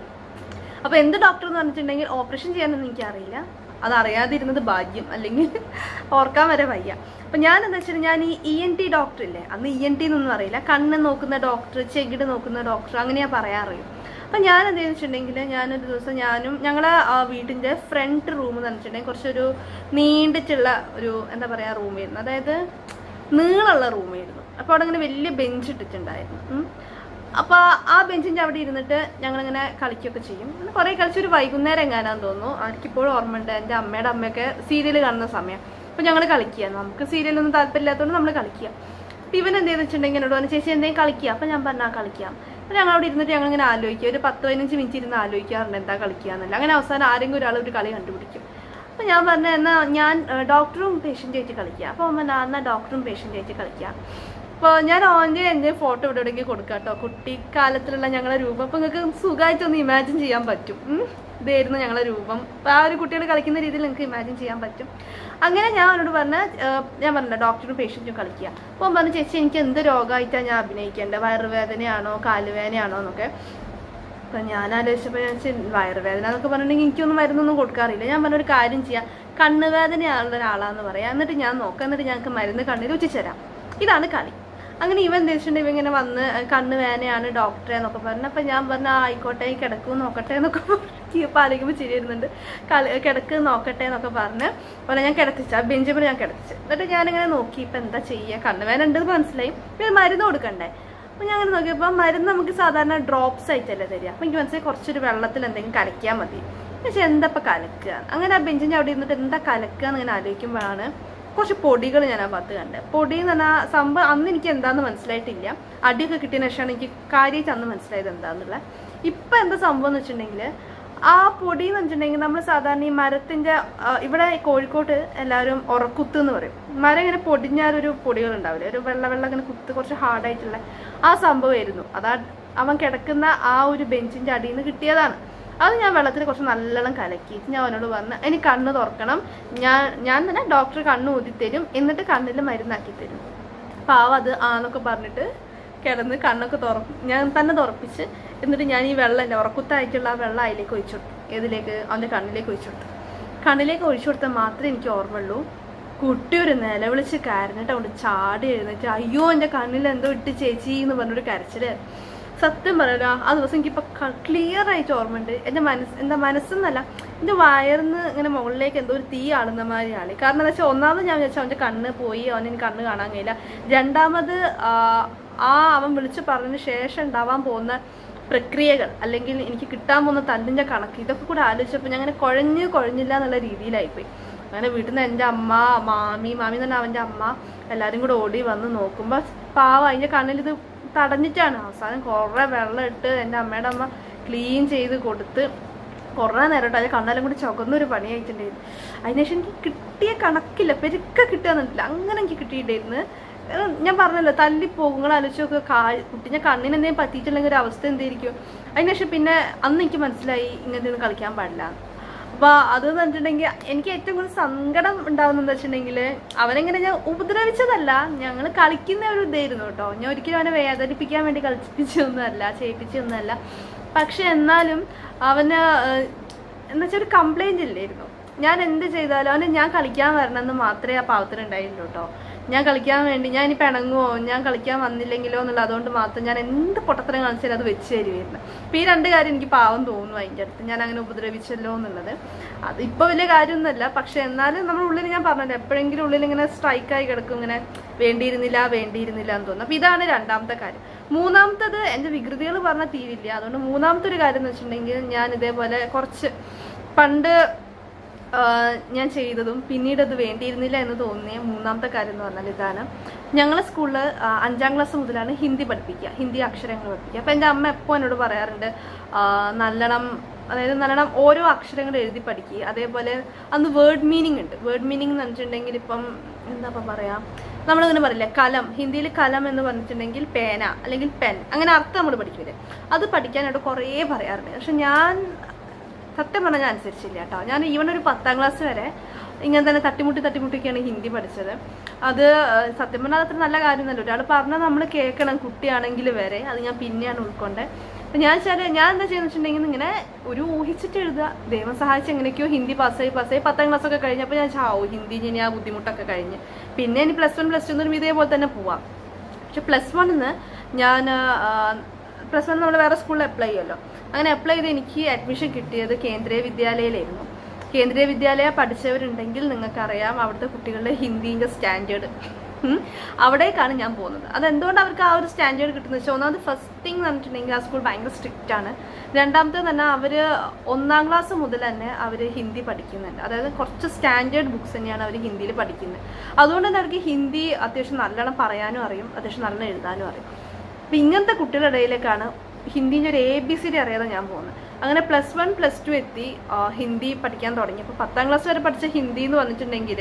അപ്പോൾ എന്ത് ഡോക്ടർ എന്ന് പറഞ്ഞിട്ടുണ്ടെങ്കിൽ ഓപ്പറേഷൻ ചെയ്യാനൊന്നും എനിക്കറിയില്ല, അതറിയാതിരുന്നത് ഭാഗ്യം, അല്ലെങ്കിൽ ഓർക്കാൻ വരെ വയ്യ. അപ്പം ഞാൻ എന്താ വെച്ചാൽ ഞാൻ ഈ ENT ഡോക്ടർ ഇല്ലേ, അന്ന് ENT എന്നൊന്നും അറിയില്ല, കണ്ണ് നോക്കുന്ന ഡോക്ടർ, ചെകിട് നോക്കുന്ന ഡോക്ടർ, അങ്ങനെയാ പറയാറിയും. അപ്പം ഞാൻ എന്താണെന്ന് വെച്ചിട്ടുണ്ടെങ്കിൽ ഞാനൊരു ദിവസം ഞങ്ങളുടെ വീട്ടിൻ്റെ ഫ്രണ്ട് റൂം എന്ന് പറഞ്ഞിട്ടുണ്ടെങ്കിൽ കുറച്ചൊരു നീണ്ടിട്ടുള്ള ഒരു എന്താ പറയുക റൂമായിരുന്നു. അതായത് നീളമുള്ള റൂമായിരുന്നു. അപ്പോൾ അവിടെ ഇങ്ങനെ വലിയ ബെഞ്ച് ഇട്ടിട്ടുണ്ടായിരുന്നു. അപ്പോൾ ആ ബെഞ്ചിൻ്റെ അവിടെ ഇരുന്നിട്ട് ഞങ്ങളിങ്ങനെ കളിക്കുകയൊക്കെ ചെയ്യും. കുറേ കളിച്ചൊരു വൈകുന്നേരം എങ്ങാനാന്ന് തോന്നുന്നു, എനിക്കിപ്പോഴും ഓർമ്മയുണ്ട്. എൻ്റെ അമ്മയുടെ അമ്മയൊക്കെ സീരിയൽ കാണുന്ന സമയം. അപ്പോൾ ഞങ്ങൾ കളിക്കുക, നമുക്ക് സീരിയലൊന്നും താല്പര്യമില്ലാത്തതുകൊണ്ട് നമ്മൾ കളിക്കുക. അപ്പോൾ ഇവൻ എന്തെന്ന് വെച്ചിട്ടുണ്ടെങ്കിൽ എന്നോട് പറഞ്ഞു, ചേച്ചി എന്തെങ്കിലും കളിക്കുക. അപ്പോൾ ഞാൻ പറഞ്ഞാൽ കളിക്കാം. അപ്പോൾ ഞങ്ങൾ അവിടെ ഇരുന്നിട്ട് ഞങ്ങളിങ്ങനെ ആലോചിക്കുക, ഒരു 10-15 മിനിറ്റ് ഇരുന്ന് ആലോചിക്കാറുണ്ട് എന്താ കളിക്കുക എന്നല്ല. അങ്ങനെ അവസാനം ആരെങ്കിലും ഒരാൾ ഒരു കളി കണ്ടുപിടിക്കും. അപ്പോൾ ഞാൻ പറഞ്ഞ എന്നാൽ ഞാൻ ഡോക്ടറും പേഷ്യൻ്റ് ആയിട്ട് കളിക്കുക. അപ്പോൾ അമ്മ എന്നാൽ ഡോക്ടറും പേഷ്യൻ്റ് ആയിട്ട് കളിക്കുക. അപ്പോൾ ഞാൻ എൻ്റെ ഫോട്ടോ ഇവിടെ എവിടെയെങ്കിലും കൊടുക്കാം കേട്ടോ, കുട്ടിക്കാലത്തിലുള്ള ഞങ്ങളുടെ രൂപം. അപ്പോൾ നിങ്ങൾക്ക് സുഖമായിട്ടൊന്ന് ഇമാജിൻ ചെയ്യാൻ പറ്റും. ഇതായിരുന്നു ഞങ്ങളുടെ രൂപം. അപ്പോൾ ആ ഒരു കുട്ടികൾ കളിക്കുന്ന രീതിയിൽ നിങ്ങൾക്ക് ഇമാജിൻ ചെയ്യാൻ പറ്റും. അങ്ങനെ ഞാൻ അവനോട് ഞാൻ പറഞ്ഞ ഡോക്ടറും പേഷ്യൻറ്റും കളിക്കുക. അപ്പോൾ പറഞ്ഞു, ചേച്ചി എനിക്ക് എന്ത് രോഗമായിട്ടാണ് ഞാൻ അഭിനയിക്കേണ്ടത്, വയറുവേദനയാണോ കാലുവേദനയാണോ എന്നൊക്കെ. അപ്പം ഞാൻ ആലോചിച്ചപ്പോൾ ഞാൻ വയറുവേദന എന്നൊക്കെ പറഞ്ഞിട്ടുണ്ടെങ്കിൽ എനിക്കൊന്നും മരുന്നൊന്നും കൊടുക്കാറില്ല. ഞാൻ പറഞ്ഞൊരു കാര്യം ചെയ്യാം, കണ്ണുവേദനയുള്ള ഒരാളാന്ന് പറയാം, എന്നിട്ട് ഞാൻ നോക്കാം, എന്നിട്ട് ഞങ്ങൾക്ക് മരുന്ന് കണ്ണിൽ ഉച്ചതരാം. ഇതാണ് കളി. അങ്ങനെ ഇവൻ ഉദ്ദേശിച്ചിട്ടുണ്ട് ഇവ ഇങ്ങനെ വന്ന് കണ്ണ് വേദനയാണ് ഡോക്ടറെ എന്നൊക്കെ പറഞ്ഞു. അപ്പം ഞാൻ പറഞ്ഞു ആയിക്കോട്ടെ കിടക്കും നോക്കട്ടെ എന്നൊക്കെ പറഞ്ഞു. പാലിക്കുമ്പോൾ ചിരി വരുന്നുണ്ട്. കിടക്ക് നോക്കട്ടെ എന്നൊക്കെ പറഞ്ഞ് അപ്പോൾ ഞാൻ കിടത്തിച്ചു, ആ ബെഞ്ചിൽ ഞാൻ കിടത്തിച്ചു. എന്നിട്ട് ഞാനിങ്ങനെ നോക്കി ഇപ്പം എന്താ ചെയ്യുക, കണ്ണ് വേദന ഉണ്ടെന്ന് മനസ്സിലായി, പിന്നെ മരുന്ന് കൊടുക്കണ്ടേ. അപ്പോൾ ഞാൻ അങ്ങനെ നോക്കിയപ്പോൾ മരുന്ന് നമുക്ക് സാധാരണ ഡ്രോപ്സ് ആയിട്ടല്ലേ തരിക. അപ്പോൾ എനിക്ക് മനസ്സിലായി കുറച്ചൊരു വെള്ളത്തിൽ എന്തെങ്കിലും കലക്കിയാൽ മതി. പക്ഷേ എന്താ ഇപ്പം കലക്കുക, അങ്ങനെ ആ ബെഞ്ചിൻ്റെ അവിടെ ഇരുന്നിട്ട് എന്താ കലക്കുക എന്നിങ്ങനെ ആലോചിക്കുമ്പോഴാണ് കുറച്ച് പൊടികൾ ഞാൻ ആ ഭാഗത്ത് കണ്ടത്. പൊടി എന്ന് പറഞ്ഞാൽ സംഭവം അന്ന് എനിക്ക് എന്താണെന്ന് മനസ്സിലായിട്ടില്ല. അടിയൊക്കെ കിട്ടിയതിന് ശേഷമാണ് എനിക്ക് കാര്യമായിട്ട് അന്ന് മനസ്സിലായത് എന്താണെന്നുള്ളത്. ഇപ്പം എന്താ സംഭവം എന്ന് വെച്ചിട്ടുണ്ടെങ്കിൽ ആ പൊടി എന്ന് വെച്ചിട്ടുണ്ടെങ്കിൽ നമ്മൾ സാധാരണ ഈ മരത്തിൻ്റെ ഇവിടെ കോഴിക്കോട്ട് എല്ലാവരും ഉറക്കുത്ത് എന്ന് പറയും. മരം ഇങ്ങനെ പൊടിഞ്ഞാലൊരു പൊടികൾ ഉണ്ടാവില്ലേ, ഒരു വെള്ള ഇങ്ങനെ കുത്ത് കുറച്ച് ഹാർഡായിട്ടുള്ള ആ സംഭവമായിരുന്നു. അവൻ കിടക്കുന്ന ആ ഒരു ബെഞ്ചിൻ്റെ അടിയിൽ നിന്ന് കിട്ടിയതാണ്. അത് ഞാൻ വെള്ളത്തിൽ കുറച്ച് നല്ലോണം കലക്കിയിട്ട് ഞാൻ അവനോട് പറഞ്ഞു എനിക്ക് കണ്ണ് തുറക്കണം, ഞാൻ തന്നെ ഡോക്ടർ കണ്ണ് ഊതിത്തരും, എന്നിട്ട് കണ്ണിൽ മരുന്നാക്കി തരും. പാവം അത് ആന്നൊക്കെ പറഞ്ഞിട്ട് കിടന്ന് കണ്ണൊക്കെ ഞാൻ തന്നെ തുറപ്പിച്ച് എന്നിട്ട് ഞാൻ ഈ വെള്ളം ഉറക്കുത്തായിട്ടുള്ള ആ വെള്ളം അതിലേക്ക് ഒഴിച്ചു കൊടുത്തു. ഏതിലേക്ക്? അവൻ്റെ കണ്ണിലേക്ക് ഒഴിച്ചു കൊടുത്തു. കണ്ണിലേക്ക് ഒഴിച്ചു കൊടുത്താൽ മാത്രമേ എനിക്ക് ഓർമ്മയുള്ളൂ. കുട്ടി ഒരു നിലവിളിച്ച് കരഞ്ഞിട്ട് അവിടെ ചാടി എഴുന്നേറ്റ് അയ്യോ എൻ്റെ കണ്ണിൽ എന്തോ ഇട്ട് ചേച്ചി എന്ന് പറഞ്ഞൊരു കരച്ചിൽ. സത്യം പറയാലോ ആ ദിവസം എനിക്കിപ്പോൾ ക്ലിയർ ആയിട്ട് ഓർമ്മയുണ്ട്. എൻ്റെ മനസ്സെന്നല്ല, എൻ്റെ വയറിന്ന് ഇങ്ങനെ മുകളിലേക്ക് എന്തോ ഒരു തീ ആളുന്ന മാതിരിയാണ്. കാരണം എന്താ വെച്ചാൽ ഒന്നാമത് ഞാൻ വിചാരിച്ചു അവൻ്റെ കണ്ണ് പോയി, അവന് കണ്ണ് കാണാൻ കഴിയില്ല. രണ്ടാമത് അവൻ വിളിച്ച് പറഞ്ഞതിന് ശേഷം ഉണ്ടാവാൻ പോകുന്ന പ്രക്രിയകൾ, അല്ലെങ്കിൽ എനിക്ക് കിട്ടാൻ പോകുന്ന തല്ലിൻ്റെ കണക്ക്, ഇതൊക്കെ കൂടെ ആലോചിച്ചപ്പോൾ ഞാൻ അങ്ങനെ കുഴഞ്ഞില്ല എന്നുള്ള രീതിയിലായിപ്പോയി. അങ്ങനെ വീട്ടിൽ നിന്ന് എൻ്റെ അമ്മ, മാമി തന്നെ അവൻ്റെ അമ്മ എല്ലാവരും കൂടെ ഓടി വന്ന് നോക്കുമ്പോൾ പാവം അതിൻ്റെ കണ്ണിൽ ഇത് തടഞ്ഞിട്ടാണ്. അവസാനം കുറേ വെള്ളം ഇട്ട് എൻ്റെ അമ്മയുടെ അമ്മ ക്ലീൻ ചെയ്ത് കൊടുത്ത് കുറേ നേരം ഇട്ട് അത് കണ്ണെല്ലാം കൂടി ചുവന്നൊരു പണിയായിട്ടുണ്ടായിരുന്നു. അതിനുശേഷം എനിക്ക് കിട്ടിയ കണക്കില്ല, പെരുക്കെ കിട്ടുകയെന്നില്ല, അങ്ങനെ എനിക്ക് കിട്ടിയിട്ടായിരുന്നു. ഞാൻ പറഞ്ഞല്ലോ തല്ലിപ്പോകും. നിങ്ങൾ ആലോചിച്ചൊക്കെ കുട്ടിൻ്റെ കണ്ണിന് എന്തെങ്കിലും പറ്റിയിട്ടുണ്ടെങ്കിൽ ഒരു അവസ്ഥ എന്തായിരിക്കും. അതിനുശേഷം പിന്നെ അന്ന് എനിക്ക് മനസ്സിലായി ഇങ്ങനത്തെ ഒന്നും കളിക്കാൻ പാടില്ല. അപ്പോൾ അതെന്ന് പറഞ്ഞിട്ടുണ്ടെങ്കിൽ എനിക്ക് ഏറ്റവും കൂടുതൽ സങ്കടം ഉണ്ടാവുന്നതെന്ന് വെച്ചിട്ടുണ്ടെങ്കിൽ അവനെങ്ങനെ ഞാൻ ഉപദ്രവിച്ചതല്ല, ഞങ്ങൾ കളിക്കുന്ന ഒരു ഇതായിരുന്നു കേട്ടോ. ഞാൻ ഒരിക്കലും അവനെ വേദനിപ്പിക്കാൻ വേണ്ടി കളിപ്പിച്ചൊന്നുമല്ല, ചെയ്യിപ്പിച്ചൊന്നുമല്ല. പക്ഷെ എന്നാലും അവന് എന്നുവെച്ചാൽ ഒരു കംപ്ലൈൻറ്റ് ഇല്ലായിരുന്നു. ഞാൻ എന്ത് ചെയ്താലും അവന് ഞാൻ കളിക്കാൻ വരണമെന്ന് മാത്രമേ ആ പാവത്തിനുണ്ടായിരുന്നു കേട്ടോ. ഞാൻ കളിക്കാൻ വേണ്ടി ഞാൻ ഇനി പിണങ്ങുമോ, ഞാൻ കളിക്കാൻ വന്നില്ലെങ്കിലോ എന്നുള്ള അതുകൊണ്ട് മാത്രം ഞാൻ എന്ത് പൊട്ടത്തരം കാണിച്ചാലും അത് വെച്ച് തരുമായിരുന്നു. അപ്പോൾ ഈ രണ്ട് കാര്യം എനിക്ക് പാവം തോന്നുന്നു അതിൻ്റെ അടുത്ത്, ഞാൻ അങ്ങനെ ഉപദ്രവിച്ചല്ലോ എന്നുള്ളത്. അത് ഇപ്പോൾ വലിയ കാര്യമൊന്നുമല്ല, പക്ഷെ എന്നാലും നമ്മുടെ ഉള്ളിൽ ഞാൻ പറഞ്ഞല്ലോ എപ്പോഴെങ്കിലും ഉള്ളിൽ ഇങ്ങനെ സ്ട്രൈക്കായി കിടക്കും, ഇങ്ങനെ വേണ്ടിയിരുന്നില്ല എന്ന് തോന്നുന്നു. അപ്പോൾ ഇതാണ് രണ്ടാമത്തെ കാര്യം. മൂന്നാമത്തത് എൻ്റെ വികൃതികൾ പറഞ്ഞാൽ തീരില്ല. അതുകൊണ്ട് മൂന്നാമത്തെ ഒരു കാര്യം എന്ന് വെച്ചിട്ടുണ്ടെങ്കിൽ ഞാൻ ഇതേപോലെ കുറച്ച് പണ്ട് ഞാൻ ചെയ്തതും പിന്നീട് അത് വേണ്ടിയിരുന്നില്ല എന്ന് തോന്നിയ മൂന്നാമത്തെ കാര്യം എന്ന് പറഞ്ഞാൽ ഇതാണ്. ഞങ്ങളെ സ്കൂളിൽ 5ാം ക്ലാസ് മുതലാണ് ഹിന്ദി പഠിപ്പിക്കുക, ഹിന്ദി അക്ഷരങ്ങൾ പഠിപ്പിക്കുക. അപ്പോൾ എൻ്റെ അമ്മ എപ്പോൾ എന്നോട് പറയാറുണ്ട് നല്ലോണം ഓരോ അക്ഷരങ്ങൾ എഴുതി പഠിക്കുക. അതേപോലെ അന്ന് വേർഡ് മീനിങ് ഉണ്ട്. വേർഡ് മീനിങ് എന്ന് പറഞ്ഞിട്ടുണ്ടെങ്കിൽ ഇപ്പം എന്താ പറയാം, നമ്മളിങ്ങനെ പറയില്ല കലം, ഹിന്ദിയിൽ കലം എന്ന് പറഞ്ഞിട്ടുണ്ടെങ്കിൽ പേന അല്ലെങ്കിൽ പെൻ, അങ്ങനെ അർത്ഥം നമ്മൾ പഠിക്കില്ലേ, അത് പഠിക്കാനായിട്ട് കുറേ പറയാറുണ്ട്. പക്ഷെ ഞാൻ സത്യം പറഞ്ഞാൽ ഞാൻ അനുസരിച്ചില്ല കേട്ടോ. ഞാൻ ഈവൻ ഒരു 10ാം ക്ലാസ് വരെ ഇങ്ങനെ തന്നെ തട്ടിമുട്ടിയൊക്കെയാണ് ഹിന്ദി പഠിച്ചത്. അത് സത്യം പറഞ്ഞാൽ അത്ര നല്ല കാര്യമൊന്നുമല്ല. ഒരാൾ പറഞ്ഞാൽ നമ്മൾ കേൾക്കണം, കുട്ടിയാണെങ്കിൽ വരെ. അത് ഞാൻ പിന്നെയാണ് ഉൾക്കൊണ്ടത്. അപ്പം ഞാൻ എന്താ ചെയ്യുന്നത് വെച്ചിട്ടുണ്ടെങ്കിൽ ഇങ്ങനെ ഒരു ഊഹിച്ചിട്ട് എഴുതുക. ദൈവം സഹായിച്ച് എങ്ങനെയൊക്കെയോ ഹിന്ദി പാസ്സായി 10ാം ക്ലാസ്സൊക്കെ കഴിഞ്ഞപ്പോൾ ഞാൻ ഹിന്ദി ഇനി ആ ബുദ്ധിമുട്ടൊക്കെ കഴിഞ്ഞ് പിന്നെ ഇനി +1 +2 എന്നൊരു ഇതേപോലെ തന്നെ പോവാം. പക്ഷെ +1 ഞാൻ +1 നമ്മൾ വേറെ സ്കൂളിൽ അപ്ലൈ ചെയ്യുമല്ലോ. അങ്ങനെ അപ്ലൈ ചെയ്ത് എനിക്ക് അഡ്മിഷൻ കിട്ടിയത് കേന്ദ്രീയ വിദ്യാലയയിലായിരുന്നു. കേന്ദ്രീയ വിദ്യാലയ പഠിച്ചവരുണ്ടെങ്കിൽ നിങ്ങൾക്കറിയാം അവിടുത്തെ കുട്ടികളുടെ ഹിന്ദിൻ്റെ സ്റ്റാൻഡേർഡ് അവിടേക്കാണ് ഞാൻ പോകുന്നത്. അതെന്തുകൊണ്ട് അവർക്ക് ആ ഒരു സ്റ്റാൻഡേർഡ് കിട്ടുന്നത് വെച്ചാൽ ഒന്നാമത് ഫസ്റ്റ് തിങ് എന്ന് പറഞ്ഞിട്ടുണ്ടെങ്കിൽ ആ സ്കൂൾ ഭയങ്കര സ്ട്രിക്റ്റ് ആണ്. രണ്ടാമത്തെ തന്നെ അവർ 1ാം ക്ലാസ് മുതൽ തന്നെ അവർ ഹിന്ദി പഠിക്കുന്നുണ്ട്. അതായത് കുറച്ച് സ്റ്റാൻഡേർഡ് ബുക്സ് തന്നെയാണ് അവർ ഹിന്ദിയിൽ പഠിക്കുന്നത്. അതുകൊണ്ട് തന്നെ അവർക്ക് ഹിന്ദി അത്യാവശ്യം നല്ലോണം പറയാനും അറിയും, അത്യാവശ്യം നല്ലോണം എഴുതാനും അറിയും. അപ്പം ഇങ്ങനത്തെ കുട്ടികളുടെ ഇടയിലേക്കാണ് ഹിന്ദീൻ്റെ ഒരു ABCD അറിയാതെ ഞാൻ പോകുന്നത്. അങ്ങനെ +1 +2 എത്തി ഹിന്ദി പഠിക്കാൻ തുടങ്ങി. അപ്പോൾ 10ാം ക്ലാസ് വരെ പഠിച്ച ഹിന്ദി എന്ന് പറഞ്ഞിട്ടുണ്ടെങ്കിൽ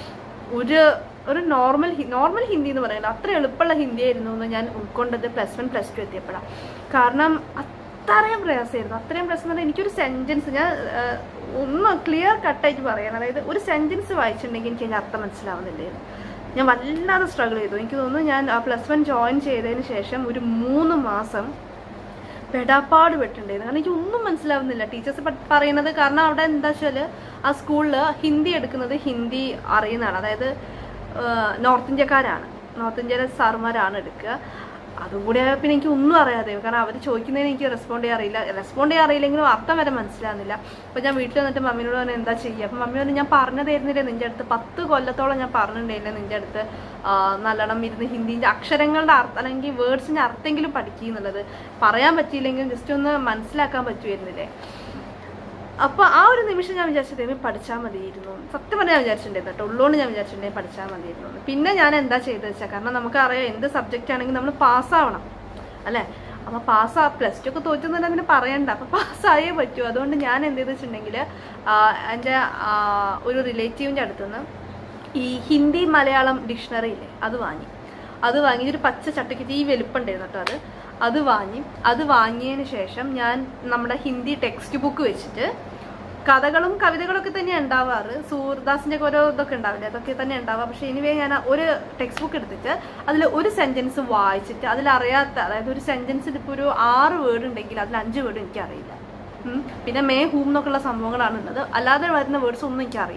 ഒരു നോർമൽ ഹിന്ദി എന്ന് പറയുന്നത് അത്ര എളുപ്പമുള്ള ഹിന്ദി ആയിരുന്നു എന്ന് ഞാൻ ഉൾക്കൊണ്ടത് +1 +2 എത്തിയപ്പോഴാണ്. കാരണം അത്രയും പ്രയാസമായിരുന്നു. അത്രയും പ്രയാസം എന്ന് പറഞ്ഞാൽ എനിക്കൊരു സെൻറ്റൻസ് ഞാൻ ഒന്ന് ക്ലിയർ കട്ടായിട്ട് പറയാൻ, അതായത് ഒരു സെൻറ്റൻസ് വായിച്ചിട്ടുണ്ടെങ്കിൽ എനിക്ക് അതിൻ്റെ അർത്ഥം മനസ്സിലാവുന്നില്ലായിരുന്നു. ഞാൻ വല്ലാതെ സ്ട്രഗിൾ ചെയ്തു. എനിക്ക് തോന്നുന്നു ഞാൻ +1 ജോയിൻ ചെയ്തതിന് ശേഷം ഒരു 3 മാസം പെടാപ്പാട് പെട്ടുണ്ടായിരുന്നു. കാരണം എനിക്ക് ഒന്നും മനസ്സിലാവുന്നില്ല ടീച്ചേഴ്സ് പറയുന്നത്. കാരണം അവിടെ എന്താ വെച്ചാൽ ആ സ്കൂളിൽ ഹിന്ദി എടുക്കുന്നത് ഹിന്ദി അറിയുന്നതാണ്, അതായത് നോർത്ത് ഇന്ത്യയിലെ സാറുമാരാണ് എടുക്കുക. അതും കൂടി പിന്നെ എനിക്ക് ഒന്നും അറിയാതെ, കാരണം അവർ ചോദിക്കുന്നതിന് എനിക്ക് റെസ്പോണ്ട് ചെയ്യാറില്ലെങ്കിലും അർത്ഥം വരെ മനസ്സിലാകുന്നില്ല. അപ്പോൾ ഞാൻ വീട്ടിൽ വന്നിട്ട് മമ്മിനോട് പറഞ്ഞാൽ എന്താ ചെയ്യുക. അപ്പം മമ്മി പറഞ്ഞു ഞാൻ പറഞ്ഞതായിരുന്നില്ലേ നിൻ്റെ അടുത്ത് 10 കൊല്ലത്തോളം ഞാൻ പറഞ്ഞിട്ടുണ്ടായില്ലേ നിൻ്റെ അടുത്ത് നല്ലോണം ഇരുന്ന് ഹിന്ദീൻ്റെ അക്ഷരങ്ങളുടെ അർത്ഥം അല്ലെങ്കിൽ വേർഡ്സിൻ്റെ അർത്ഥമെങ്കിലും പഠിക്കുക എന്നുള്ളത്. പറയാൻ പറ്റിയില്ലെങ്കിലും ജസ്റ്റ് ഒന്ന് മനസ്സിലാക്കാൻ പറ്റുമായിരുന്നില്ലേ. അപ്പോൾ ആ ഒരു നിമിഷം ഞാൻ വിചാരിച്ചത് പഠിച്ചാൽ മതിയായിരുന്നു. സത്യം പറഞ്ഞാൽ ഞാൻ വിചാരിച്ചിട്ടുണ്ടായിരുന്നു കേട്ടോ, ഉള്ളതുകൊണ്ട് ഞാൻ വിചാരിച്ചിട്ടുണ്ടെങ്കിൽ പഠിച്ചാൽ മതിയായിരുന്നു. പിന്നെ ഞാൻ എന്താ ചെയ്തത് വെച്ചാൽ, കാരണം നമുക്കറിയാം എന്ത് സബ്ജക്റ്റ് ആണെങ്കിൽ നമ്മൾ പാസ്സാവണം അല്ലേ. അപ്പോൾ +2 ഒക്കെ തോറ്റുന്നില്ല പിന്നെ പറയണ്ട, അപ്പോൾ പാസ്സായേ പറ്റൂ. അതുകൊണ്ട് ഞാൻ എന്ത് ചെയ്ത് വെച്ചിട്ടുണ്ടെങ്കിൽ എൻ്റെ ഒരു റിലേറ്റീവിൻ്റെ അടുത്തുനിന്ന് ഈ ഹിന്ദി മലയാളം ഡിക്ഷണറി ഇല്ലേ അത് വാങ്ങി ഒരു പച്ച ചട്ടിക്ക് ഈ വലുപ്പുണ്ടായിരുന്നു കേട്ടോ. അത് വാങ്ങിയതിന് ശേഷം ഞാൻ നമ്മുടെ ഹിന്ദി ടെക്സ്റ്റ് ബുക്ക് വെച്ചിട്ട് കഥകളും കവിതകളൊക്കെ തന്നെയാണ് ഉണ്ടാവാറ്. സൂർദാസിൻ്റെ ഒക്കെ ഓരോ ഇതൊക്കെ ഉണ്ടാവില്ലേ, അതൊക്കെ തന്നെ ഉണ്ടാവുക. പക്ഷേ എനിവേ ഞാൻ ഒരു ടെക്സ്റ്റ് ബുക്ക് എടുത്തിട്ട് അതിൽ ഒരു സെൻറ്റൻസ് വായിച്ചിട്ട് അതിലറിയാത്ത, അതായത് ഒരു സെൻറ്റൻസിൽ ഇപ്പോൾ ഒരു 6 വേർഡ് ഉണ്ടെങ്കിൽ അതിൽ 5 വേർഡ് എനിക്കറിയില്ല. പിന്നെ മേ ഹൂം എന്നൊക്കെയുള്ള സംഭവങ്ങളാണ് ഉള്ളത്. അല്ലാതെ വരുന്ന വേർഡ്സ് ഒന്നും എനിക്കറിയില്ല.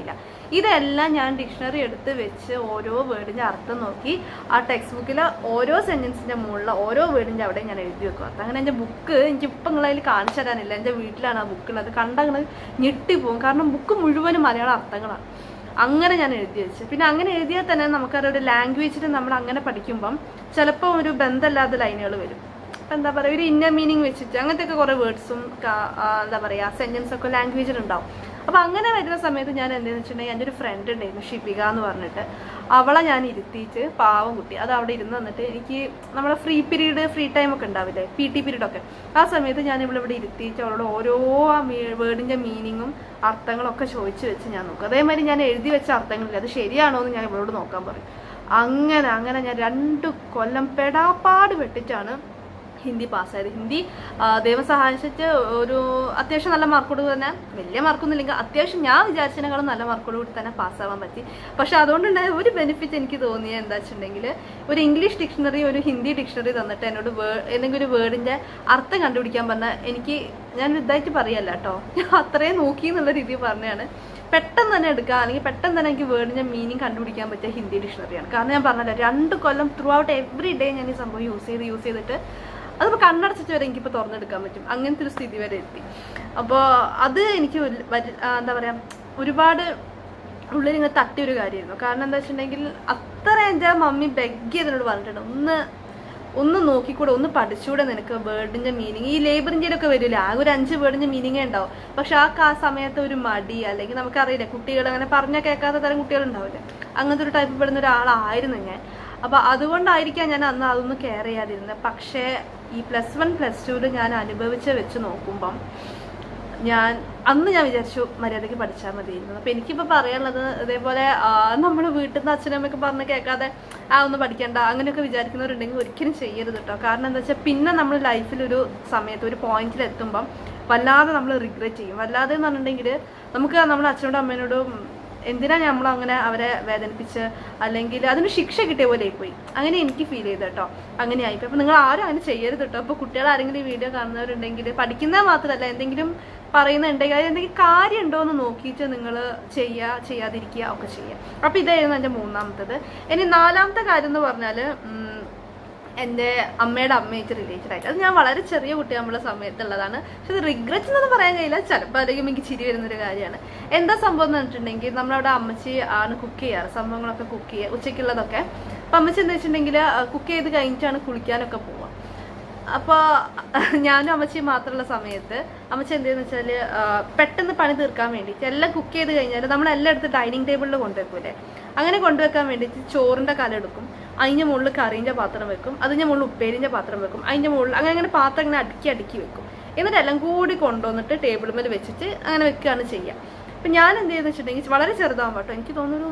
ഇതെല്ലാം ഞാൻ ഡിക്ഷണറി എടുത്ത് വെച്ച് ഓരോ വേർഡിൻ്റെ അർത്ഥം നോക്കി ആ ടെക്സ്റ്റ് ബുക്കിലെ ഓരോ സെൻറ്റൻസിൻ്റെ മുകളിൽ ഓരോ വേർഡിൻ്റെ അവിടെ ഞാൻ എഴുതി വെക്കും അർത്ഥം. അങ്ങനെ എൻ്റെ ബുക്ക് എനിക്ക് ഇപ്പം നിങ്ങളതിൽ കാണിച്ചു തരാനില്ല. എൻ്റെ വീട്ടിലാണ് ആ ബുക്കുള്ളത്. കണ്ടങ്ങനെ ഞെട്ടിപ്പോവും. കാരണം ബുക്ക് മുഴുവനും മലയാള അർത്ഥങ്ങളാണ്. അങ്ങനെ ഞാൻ എഴുതി വെച്ച്. പിന്നെ അങ്ങനെ എഴുതിയാൽ തന്നെ നമുക്കതൊരു ലാംഗ്വേജിൽ നമ്മൾ അങ്ങനെ പഠിക്കുമ്പം ചിലപ്പോൾ ഒരു ബന്ധമില്ലാത്ത ലൈനുകൾ വരും. എന്താ പറയുക, ഒരു ഇന്നർ മീനിങ് വെച്ചിട്ട് അങ്ങനത്തെയൊക്കെ കുറേ വേർഡ്സും എന്താ പറയുക സെൻറ്റൻസൊക്കെ ലാംഗ്വേജിലുണ്ടാവും. അപ്പോൾ അങ്ങനെ വരുന്ന സമയത്ത് ഞാൻ എന്താണെന്ന് വെച്ചിട്ടുണ്ടെങ്കിൽ എൻ്റെ ഒരു ഫ്രണ്ട് ഉണ്ടായിരുന്നു ഷിബിക എന്ന് പറഞ്ഞിട്ട്. അവളെ ഞാൻ ഇരുത്തിയിട്ട് പാവം കുട്ടി അത് അവിടെ ഇരുന്ന് വന്നിട്ട് എനിക്ക് നമ്മളെ ഫ്രീ ടൈം ഒക്കെ ഉണ്ടാവില്ലേ, PT പീരീഡൊക്കെ, ആ സമയത്ത് ഞാൻ ഇവിടെ ഇരുത്തിയിട്ട് അവളോട് ഓരോ ആ വേർഡിൻ്റെ മീനിങ്ങും അർത്ഥങ്ങളൊക്കെ ചോദിച്ച് വെച്ച് ഞാൻ നോക്കും. അതേമാതിരി ഞാൻ എഴുതി വെച്ച അർത്ഥങ്ങളില്ല, അത് ശരിയാണോ എന്ന് ഞാൻ ഇവളോട് നോക്കാൻ പറയും. അങ്ങനെ ഞാൻ 2 കൊല്ലം പെടാപ്പാട് വെട്ടിച്ചാണ് ഹിന്ദി പാസ്സായത്. ഹിന്ദി ദൈവം സഹായിച്ചിട്ട് ഒരു അത്യാവശ്യം നല്ല മാർക്കോട് തന്നെ, വലിയ മാർക്കൊന്നും ഇല്ലെങ്കിൽ അത്യാവശ്യം ഞാൻ വിചാരിച്ചതിനേക്കാളും നല്ല മാർക്കോട് കൂടി തന്നെ പാസ്സാവാൻ പറ്റി. പക്ഷെ അതുകൊണ്ടുണ്ടായ ഒരു ബെനിഫിറ്റ് എനിക്ക് തോന്നിയത് എന്താ വെച്ചിട്ടുണ്ടെങ്കിൽ, ഒരു ഇംഗ്ലീഷ് ഡിക്ഷണറി ഒരു ഹിന്ദി ഡിക്ഷണറി തന്നിട്ട് എന്നോട് അല്ലെങ്കിൽ ഒരു വേർഡിൻ്റെ അർത്ഥം കണ്ടുപിടിക്കാൻ പറഞ്ഞാൽ ഞാൻ ഇതായിട്ട് പറയല്ല കേട്ടോ, ഞാൻ അത്രയും നോക്കി എന്നുള്ള രീതിയിൽ പറഞ്ഞതാണ്. പെട്ടെന്ന് തന്നെ എടുക്കുക, അല്ലെങ്കിൽ പെട്ടെന്ന് തന്നെ എനിക്ക് വേർഡിൻ്റെ മീനിങ് കണ്ടുപിടിക്കാൻ പറ്റിയ ഹിന്ദി ഡിക്ഷണറിയാണ്. കാരണം ഞാൻ പറഞ്ഞല്ലോ 2 കൊല്ലം ത്രൂ ഔട്ട് എവറി ഡേ ഞാൻ ഈ സംഭവം യൂസ് ചെയ്തിട്ട് അതിപ്പോൾ കണ്ണടച്ചിട്ട് വരെ എനിക്കിപ്പോൾ തുറന്നെടുക്കാൻ പറ്റും. അങ്ങനത്തെ ഒരു സ്ഥിതി വരെ എത്തി. അപ്പോൾ അത് എനിക്ക് എന്താ പറയുക ഒരുപാട് ഉള്ളിൽ ഇങ്ങനെ തട്ടിയൊരു കാര്യമായിരുന്നു. കാരണം എന്താ വെച്ചിട്ടുണ്ടെങ്കിൽ അത്ര എൻ്റെ മമ്മി ബെഗ് ചെയ്തതിനോട് പറഞ്ഞിട്ടുണ്ട്, ഒന്ന് നോക്കിക്കൂടെ, ഒന്ന് പഠിച്ചുകൂടെ നിനക്ക് വേർഡിൻ്റെ മീനിങ്. ഈ ലേബറിൻ്റെയൊക്കെ വരില്ല, ആകെ ഒരു 5 വേർഡിൻ്റെ മീനിങ്ങേ ഉണ്ടാവും. പക്ഷെ ആ സമയത്ത് ഒരു മടി, അല്ലെങ്കിൽ നമുക്കറിയില്ല കുട്ടികൾ അങ്ങനെ പറഞ്ഞാൽ കേൾക്കാത്ത തരം കുട്ടികളുണ്ടാവില്ല, അങ്ങനത്തെ ഒരു ടൈപ്പ് പെടുന്ന ഒരാളായിരുന്നു ഞാൻ. അപ്പോൾ അതുകൊണ്ടായിരിക്കാം ഞാൻ അന്ന് അതൊന്നും കെയർ ചെയ്യാതിരുന്നത്. പക്ഷേ ഈ +1 +2 ഞാൻ അനുഭവിച്ച് വെച്ച് നോക്കുമ്പം അന്ന് ഞാൻ വിചാരിച്ചു മര്യാദയ്ക്ക് പഠിച്ചാൽ മതിയായിരുന്നു. അപ്പോൾ എനിക്കിപ്പോൾ പറയാനുള്ളത്, ഇതേപോലെ നമ്മൾ വീട്ടിൽ നിന്ന് അച്ഛനമ്മയൊക്കെ പറഞ്ഞ് കേൾക്കാതെ ഒന്നും പഠിക്കണ്ട അങ്ങനെയൊക്കെ വിചാരിക്കുന്നവരുണ്ടെങ്കിൽ ഒരിക്കലും ചെയ്യരുത് കേട്ടോ. കാരണം എന്താ വെച്ചാൽ പിന്നെ നമ്മൾ ലൈഫിലൊരു സമയത്ത് ഒരു പോയിന്റിലെത്തുമ്പം വല്ലാതെ നമ്മൾ റിഗ്രറ്റ് ചെയ്യും. വല്ലാതെ എന്ന് പറഞ്ഞിട്ടുണ്ടെങ്കിൽ നമുക്ക് നമ്മുടെ അച്ഛനോടും അമ്മേനോടും എന്തിനാ നമ്മളങ്ങനെ അവരെ വേദനിപ്പിച്ച്, അല്ലെങ്കിൽ അതിന് ശിക്ഷ കിട്ടിയ പോലെ ആയിപ്പോയി. അങ്ങനെ എനിക്ക് ഫീൽ ചെയ്ത് കേട്ടോ, അങ്ങനെ ആയിപ്പോയി. അപ്പോൾ നിങ്ങൾ ആരും അങ്ങനെ ചെയ്യരുത് കേട്ടോ. അപ്പോൾ കുട്ടികൾ ആരെങ്കിലും ഈ വീഡിയോ കാണുന്നവരുണ്ടെങ്കിൽ പഠിക്കുന്നത് മാത്രമല്ല, എന്തെങ്കിലും പറയുന്നുണ്ടെങ്കിൽ അത് എന്തെങ്കിലും കാര്യമുണ്ടോ എന്ന് നോക്കിയിട്ട് നിങ്ങൾ ചെയ്യാതിരിക്കുക ഒക്കെ ചെയ്യുക. അപ്പോൾ ഇതായിരുന്നു എൻ്റെ 3ാമത്തത്. ഇനി 4ാമത്തെ കാര്യം എന്ന് പറഞ്ഞാൽ എൻ്റെ അമ്മയുടെ അമ്മയായിട്ട് റിലേറ്റഡ് ആയിട്ട്, അത് ഞാൻ വളരെ ചെറിയ കുട്ടിയാകുമ്പോൾ സമയത്തുള്ളതാണ്. പക്ഷെ അത് റിഗ്രറ്റ് എന്നൊന്നും പറയാൻ കഴിയില്ല, ചിലപ്പോൾ അല്ലെങ്കിൽ എനിക്ക് ചിരി വരുന്നൊരു കാര്യമാണ്. എന്താ സംഭവം എന്ന് പറഞ്ഞിട്ടുണ്ടെങ്കിൽ, നമ്മളവിടെ അമ്മച്ചി ആണ് കുക്ക് ചെയ്യാറ്, സംഭവങ്ങളൊക്കെ കുക്ക് ചെയ്യുക ഉച്ചയ്ക്കുള്ളതൊക്കെ. അപ്പം അമ്മച്ചി എന്താ വെച്ചിട്ടുണ്ടെങ്കിൽ കുക്ക് ചെയ്ത് കഴിഞ്ഞിട്ടാണ് കുളിക്കാനൊക്കെ പോവുക. അപ്പോൾ ഞാനും അമ്മച്ചിയും മാത്രമുള്ള സമയത്ത് അമ്മച്ചി എന്തെന്ന് വെച്ചാൽ പെട്ടെന്ന് പണി തീർക്കാൻ വേണ്ടിയിട്ട് എല്ലാം കുക്ക് ചെയ്ത് കഴിഞ്ഞാൽ നമ്മളെല്ലാം എടുത്ത് ഡൈനിങ് ടേബിളിൽ കൊണ്ടുവെക്കൂലേ, അങ്ങനെ കൊണ്ടുവെക്കാൻ വേണ്ടിയിട്ട് ചോറിൻ്റെ കല എടുക്കും, അതിൻ്റെ മുകളിൽ കറീൻ്റെ പാത്രം വെക്കും, അതിൻ്റെ മുകളിൽ ഉപ്പേരിൻ്റെ പാത്രം വെക്കും, അതിൻ്റെ മുകളിൽ അങ്ങനെ പാത്രം ഇങ്ങനെ അടുക്കി വെക്കും. എന്നിട്ട് എല്ലാം കൂടി കൊണ്ടുവന്നിട്ട് ടേബിൾ മേൽ വെച്ചിട്ട് അങ്ങനെ വെക്കുകയാണ് ചെയ്യുക. അപ്പം ഞാൻ എന്ത് ചെയ്യുന്നത് വെച്ചിട്ടുണ്ടെങ്കിൽ വളരെ ചെറുതാകുമ്പോൾ കേട്ടോ, എനിക്ക് തോന്നുന്നു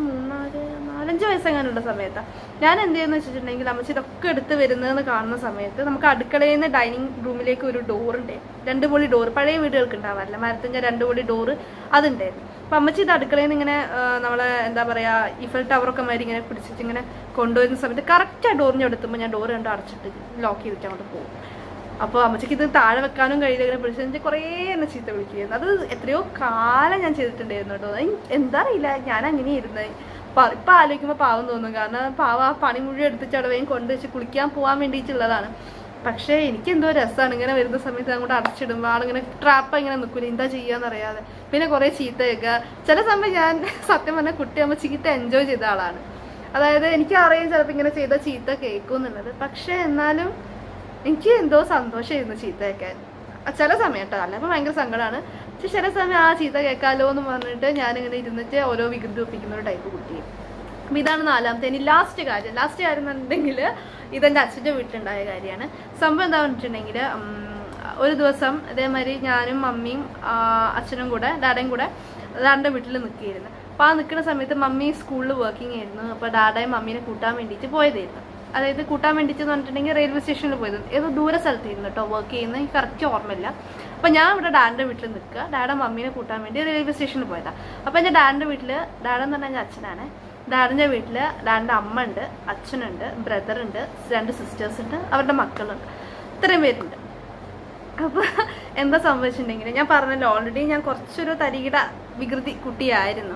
4-5 വയസ്സെങ്ങാനുള്ള സമയത്താണ് ഞാൻ എന്ത് ചെയ്യുന്നത് വെച്ചിട്ടുണ്ടെങ്കിൽ, അമ്മച്ചി ഇതൊക്കെ എടുത്ത് വരുന്നതെന്ന് കാണുന്ന സമയത്ത് നമുക്ക് അടുക്കളയിൽ നിന്ന് ഡൈനിങ് റൂമിലേക്ക് ഒരു ഡോറുണ്ട്, 2 പൊളി ഡോറ്, പഴയ വീടുകൾക്ക് ഉണ്ടാവാറില്ല, മരത്തിൻ്റെ 2 പൊളി ഡോറ് അതുണ്ടായിരുന്നു. അപ്പം അമ്മച്ചി ഇത് അടുക്കളയിൽ നിന്ന് ഇങ്ങനെ നമ്മളെ എന്താ പറയുക ഈഫൽ ടവറൊക്കെ മാതിരി ഇങ്ങനെ പിടിച്ചിട്ട് ഇങ്ങനെ കൊണ്ടുവരുന്ന സമയത്ത് കറക്റ്റ് ആ ഡോറിൻ്റെ എടുത്തുമ്പോൾ ഞാൻ ഡോറ് കണ്ട് അടച്ചിട്ട് ലോക്ക് ചെയ്തിട്ട് അങ്ങോട്ട് പോകും. അപ്പോൾ അമ്മച്ചിക്ക് ഇത് താഴെ വെക്കാനും കഴിയില്ല, ഇങ്ങനെ പിടിച്ച് കുറേ എന്നെ ചീത്ത വിളിക്കുകയായിരുന്നു. അത് എത്രയോ കാലം ഞാൻ ചെയ്തിട്ടുണ്ടായിരുന്നു കേട്ടോ. എന്താ അറിയില്ല, ഞാൻ അങ്ങനെ ഇരുന്നത്. ഇപ്പം ആലോചിക്കുമ്പോൾ പാവം തോന്നും, കാരണം ആ പണി മുഴുവൻ എടുത്തിട്ട് അവിടെ വേഗം കൊണ്ടുവച്ച് കുളിക്കാൻ പോകാൻ വേണ്ടിയിട്ടുള്ളതാണ്. പക്ഷേ എനിക്കെന്തോ രസമാണ് ഇങ്ങനെ വരുന്ന സമയത്ത് അങ്ങോട്ട് അടച്ചിടുമ്പോൾ ആളിങ്ങനെ ട്രാപ്പ് ഇങ്ങനെ നിൽക്കില്ല, എന്താ ചെയ്യാന്നറിയാതെ. പിന്നെ കുറേ ചീത്ത കേൾക്കുക. ചില സമയം ഞാൻ സത്യം പറഞ്ഞാൽ കുട്ടിയാകുമ്പോൾ ചീത്ത എൻജോയ് ചെയ്ത ആളാണ്. അതായത് എനിക്കറിയാം ചിലപ്പോൾ ഇങ്ങനെ ചെയ്ത ചീത്ത കേൾക്കും എന്നുള്ളത്, പക്ഷേ എന്നാലും എനിക്ക് എന്തോ സന്തോഷമായിരുന്നു ചീത്ത കേൾക്കാൻ ചില സമയം കേട്ടോ. അല്ല അപ്പോൾ ഭയങ്കര സങ്കടമാണ്. പക്ഷെ ചില സമയം ആ ചീത്ത കേൾക്കാമല്ലോ എന്ന് പറഞ്ഞിട്ട് ഞാനിങ്ങനെ ഇരുന്നിട്ട് ഓരോ വികൃതി ഒപ്പിക്കുന്ന ഒരു ടൈപ്പ് കുട്ടിയും. അപ്പം ഇതാണ് 4ാമത്തെ. ഇനി ലാസ്റ്റ് കാര്യം എന്നുണ്ടെങ്കിൽ ഇതെൻ്റെ അച്ഛൻ്റെ വീട്ടിലുണ്ടായ കാര്യമാണ്. സംഭവം എന്താ പറഞ്ഞിട്ടുണ്ടെങ്കിൽ, ഒരു ദിവസം ഇതേമാതിരി ഞാനും മമ്മിയും അച്ഛനും കൂടെ ഡാഡയും കൂടെ ഡാഡിൻ്റെ വീട്ടിൽ നിൽക്കുകയായിരുന്നു. അപ്പോൾ ആ നിൽക്കുന്ന സമയത്ത് മമ്മി സ്കൂളിൽ വർക്കിംഗ് ആയിരുന്നു. അപ്പോൾ ഡാഡയും മമ്മീനെ കൂട്ടാൻ വേണ്ടിയിട്ട് പോയതായിരുന്നു. അതായത് കൂട്ടാൻ വേണ്ടിയിട്ട് പറഞ്ഞിട്ടുണ്ടെങ്കിൽ റെയിൽവേ സ്റ്റേഷനിൽ പോയത്, ഏതോ ദൂര സ്ഥലത്തായിരുന്നു കേട്ടോ വർക്ക് ചെയ്യുന്നത്, എനിക്ക് കറക്റ്റ് ഓർമ്മയില്ല. അപ്പോൾ ഞാൻ ഇവിടെ ഡാഡിൻ്റെ വീട്ടിൽ നിൽക്കുക, ഡാഡ മമ്മീനെ കൂട്ടാൻ വേണ്ടി റെയിൽവേ സ്റ്റേഷനിൽ പോയതാണ്. അപ്പോൾ എൻ്റെ ഡാഡിൻ്റെ വീട്ടിൽ, ഡാഡെന്ന് പറഞ്ഞാൽ അച്ഛനാണ്, ഡാഡിൻ്റെ വീട്ടിൽ ഡാഡിൻ്റെ അമ്മ ഉണ്ട്, അച്ഛനുണ്ട്, ബ്രദറുണ്ട്, 2 സിസ്റ്റേഴ്സ് ഉണ്ട്, അവരുടെ മക്കളുണ്ട്, ഇത്രയും പേരുണ്ട്. അപ്പോൾ എന്താ സംഭവിച്ചിട്ടുണ്ടെങ്കിൽ, ഞാൻ പറഞ്ഞല്ലോ ഓൾറെഡി ഞാൻ കുറച്ചൊരു തരികിട വികൃതി കുട്ടിയായിരുന്നു.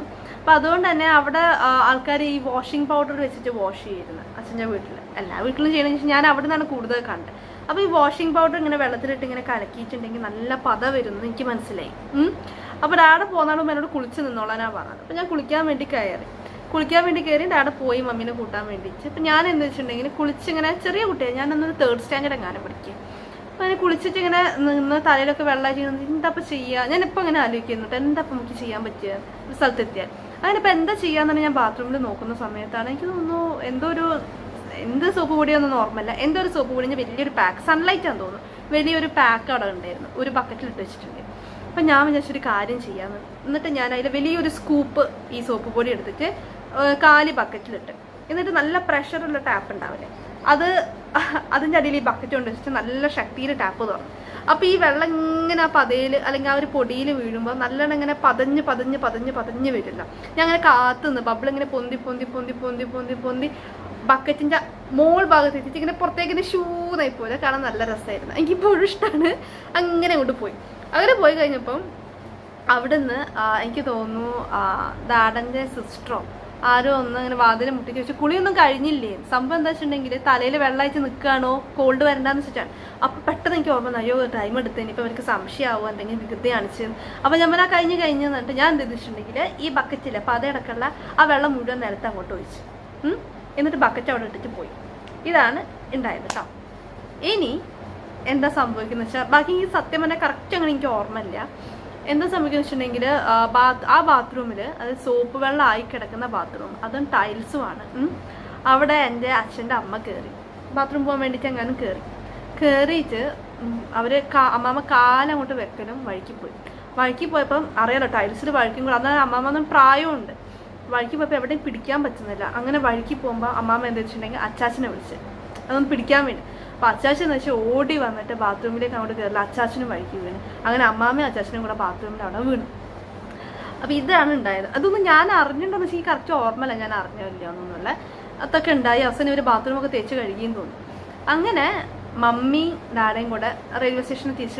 അപ്പം അതുകൊണ്ട് തന്നെ അവിടെ ആൾക്കാർ ഈ വാഷിംഗ് പൗഡർ വെച്ചിട്ട് വാഷ് ചെയ്യുന്നത് അച്ഛൻ്റെ വീട്ടിൽ. എല്ലാ വീട്ടിലും ചെയ്യണമെന്ന് വെച്ചാൽ ഞാൻ അവിടെ നിന്നാണ് കൂടുതൽ കണ്ടത്. അപ്പോൾ ഈ വാഷിംഗ് പൗഡർ ഇങ്ങനെ വെള്ളത്തിലിട്ട് ഇങ്ങനെ കലക്കിയിട്ടുണ്ടെങ്കിൽ നല്ല പത വരുന്നു എനിക്ക് മനസ്സിലായി. അപ്പോൾ ഡാഡ പോകുന്നാളും എന്നോട് കുളിച്ച് നിന്നോളാനാണ് പറഞ്ഞത്. അപ്പോൾ ഞാൻ കുളിക്കാൻ വേണ്ടി കയറി ഡാഡ പോയി മമ്മീനെ കൂട്ടാൻ വേണ്ടിയിട്ട്. അപ്പം ഞാൻ എന്താ വെച്ചിട്ടുണ്ടെങ്കിൽ കുളിച്ചിങ്ങനെ ചെറിയ കുട്ടിയാണ്, ഞാനൊന്നൊരു 3rd സ്റ്റാൻഡേർഡ് എങ്ങാനും പഠിക്കുക. അപ്പോൾ അങ്ങനെ കുളിച്ചിട്ട് ഇങ്ങനെ നിന്ന് തലയിലൊക്കെ വെള്ളമായിട്ട് എന്താ അപ്പം ചെയ്യുക, ഞാനിപ്പോൾ അങ്ങനെ ആലോചിക്കുന്നുണ്ട് എന്താ അപ്പം നമുക്ക് ചെയ്യാൻ പറ്റുക ഒരു സ്ഥലത്തെത്തിയാൽ. അങ്ങനെ ഇപ്പം എന്താ ചെയ്യാന്ന് ഞാൻ ബാത്റൂമിൽ നോക്കുന്ന സമയത്താണ് എനിക്ക് തോന്നുന്നു എന്ത് സോപ്പ് പൊടിയൊന്നും ഓർമ്മയില്ല, എന്തോ ഒരു സോപ്പ് പൊടിഞ്ഞ് വലിയൊരു പാക്ക്, സൺലൈറ്റ് ആണെന്ന് തോന്നുന്നു, വലിയൊരു പാക്ക് അവിടെ ഉണ്ടായിരുന്നു, ഒരു ബക്കറ്റിൽ ഇട്ട് വെച്ചിട്ടുണ്ട്. അപ്പം ഞാൻ വിചാരിച്ചൊരു കാര്യം ചെയ്യാമെന്ന്. എന്നിട്ട് ഞാൻ അതിൽ വലിയൊരു സ്കൂപ്പ് ഈ സോപ്പ് പൊടി എടുത്തിട്ട് കാലി ബക്കറ്റിലിട്ട്, എന്നിട്ട് നല്ല പ്രഷറുള്ള ടാപ്പ് ഉണ്ടാവില്ലേ, അതിൻ്റെ അടിയിൽ ഈ ബക്കറ്റ് കൊണ്ട് വെച്ചിട്ട് നല്ല ശക്തിയിൽ ടാപ്പ് തുറന്നു. അപ്പോൾ ഈ വെള്ളം ഇങ്ങനെ ആ പതയിൽ അല്ലെങ്കിൽ ആ ഒരു പൊടിയിൽ വീഴുമ്പോൾ നല്ലോണം ഇങ്ങനെ പതഞ്ഞ് വരില്ല. ഞാൻ അങ്ങനെ കാത്തുനിന്ന് ബബിൾ ഇങ്ങനെ പൊന്തി ബക്കറ്റിൻ്റെ മോൾ ഭാഗത്ത് എത്തിച്ച് ഇങ്ങനെ പുറത്തേക്ക് ഷൂന്നായി പോലെ കാണാൻ നല്ല രസമായിരുന്നു. എനിക്കിപ്പോഴും ഇഷ്ടമാണ്. അങ്ങനെ അങ്ങോട്ട് പോയി. അങ്ങനെ പോയി കഴിഞ്ഞപ്പം അവിടുന്ന് എനിക്ക് തോന്നുന്നു ഡാഡൻ്റെ സിസ്റ്ററോ ആരോ ഒന്ന് അങ്ങനെ വാതിൽ മുട്ടിച്ച് വെച്ച് കുളിയൊന്നും കഴിഞ്ഞില്ലേ. സംഭവം എന്താ വെച്ചിട്ടുണ്ടെങ്കിൽ തലയിൽ വെള്ളമായിട്ട് നിൽക്കുകയാണോ കോൾഡ് വരണ്ടെന്ന് വെച്ചിട്ടാണ്. അപ്പോൾ പെട്ടെന്ന് എനിക്ക് ഓർമ്മ അയ്യോ ടൈം എടുത്തതിന് ഇപ്പം അവർക്ക് സംശയമാവും എന്തെങ്കിലും വികൃതി കാണിച്ച്. അപ്പോൾ ഞാൻ കഴിഞ്ഞ് എന്നിട്ട് ഞാൻ എന്ത് വെച്ചിട്ടുണ്ടെങ്കിൽ ഈ ബക്കറ്റിൽ പതയടക്കമുള്ള ആ വെള്ളം മുഴുവൻ നിലത്ത് അങ്ങോട്ട് ഒഴിച്ചു. എന്നിട്ട് ബക്കറ്റ് അവിടെ ഇട്ടിട്ട് പോയി. ഇതാണ് ഉണ്ടായത് കേട്ടോ. ഇനി എന്താ സംഭവിക്കുന്നത് വെച്ചാൽ ബാക്കി ഈ സത്യം പറഞ്ഞാൽ കറക്റ്റ് അങ്ങനെ എനിക്ക് ഓർമ്മയില്ല. എന്താ സംഭവിക്കുന്നത് വെച്ചിട്ടുണ്ടെങ്കിൽ ആ ബാത്റൂമിൽ അത് സോപ്പ് വെള്ളം ആയി കിടക്കുന്ന ബാത്റൂം, അതും ടൈൽസുമാണ്. അവിടെ എൻ്റെ അച്ഛൻ്റെ അമ്മ കയറി ബാത്റൂം പോകാൻ വേണ്ടിയിട്ട് എങ്ങാനും കയറിയിട്ട് അവർ അമ്മാമ്മ കാലങ്ങോട്ട് വെക്കലും വഴിക്ക് പോയപ്പം അറിയാലോ ടൈൽസിൽ വഴിക്കും കൂടെ, അതാണ് അമ്മാമ്മ പ്രായമുണ്ട്. വഴിക്ക് പോയപ്പോൾ എവിടെയും പിടിക്കാൻ പറ്റുന്നില്ല. അങ്ങനെ വഴിക്ക് പോകുമ്പോൾ അമ്മാമ്മ എന്താ വെച്ചിട്ടുണ്ടെങ്കിൽ അച്ചാച്ചനെ വിളിച്ച് അതൊന്ന് പിടിക്കാൻ വേണ്ടി. അപ്പോൾ അച്ചാച്ചൻ എന്ന് വെച്ചാൽ ഓടി വന്നിട്ട് ബാത്റൂമിലേക്ക് അങ്ങോട്ട് കയറില്ല, അച്ചാച്ചനും വഴിക്ക് വീണ്. അങ്ങനെ അമ്മാമ്മയും അച്ചാച്ചനും കൂടെ ബാത്റൂമിൽ അവിടെ വീണു. അപ്പോൾ ഇതാണ് ഉണ്ടായത്. അതൊന്നും ഞാൻ അറിഞ്ഞിട്ടുണ്ടെന്ന് വെച്ചാൽ ഈ കറക്റ്റ് ഓർമ്മയില്ല ഞാൻ അറിഞ്ഞില്ല ഒന്നുള്ള അതൊക്കെ ഉണ്ടായി. അവസാനം ഇവർ ബാത്റൂമൊക്കെ തേച്ച് കഴുകിയും തോന്നുന്നു. അങ്ങനെ മമ്മി ഡാഡയും കൂടെ റെയിൽവേ സ്റ്റേഷനിൽ തിരിച്ച്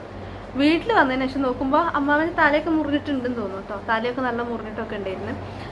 വീട്ടിൽ വന്നതിന് ശേഷം നോക്കുമ്പോൾ അമ്മാവന് തലയൊക്കെ മുറിഞ്ഞിട്ടുണ്ടെന്ന് തോന്നുന്നു കേട്ടോ. തലയൊക്കെ നല്ല മുറിഞ്ഞിട്ടൊക്കെ ഉണ്ടായിരുന്നു.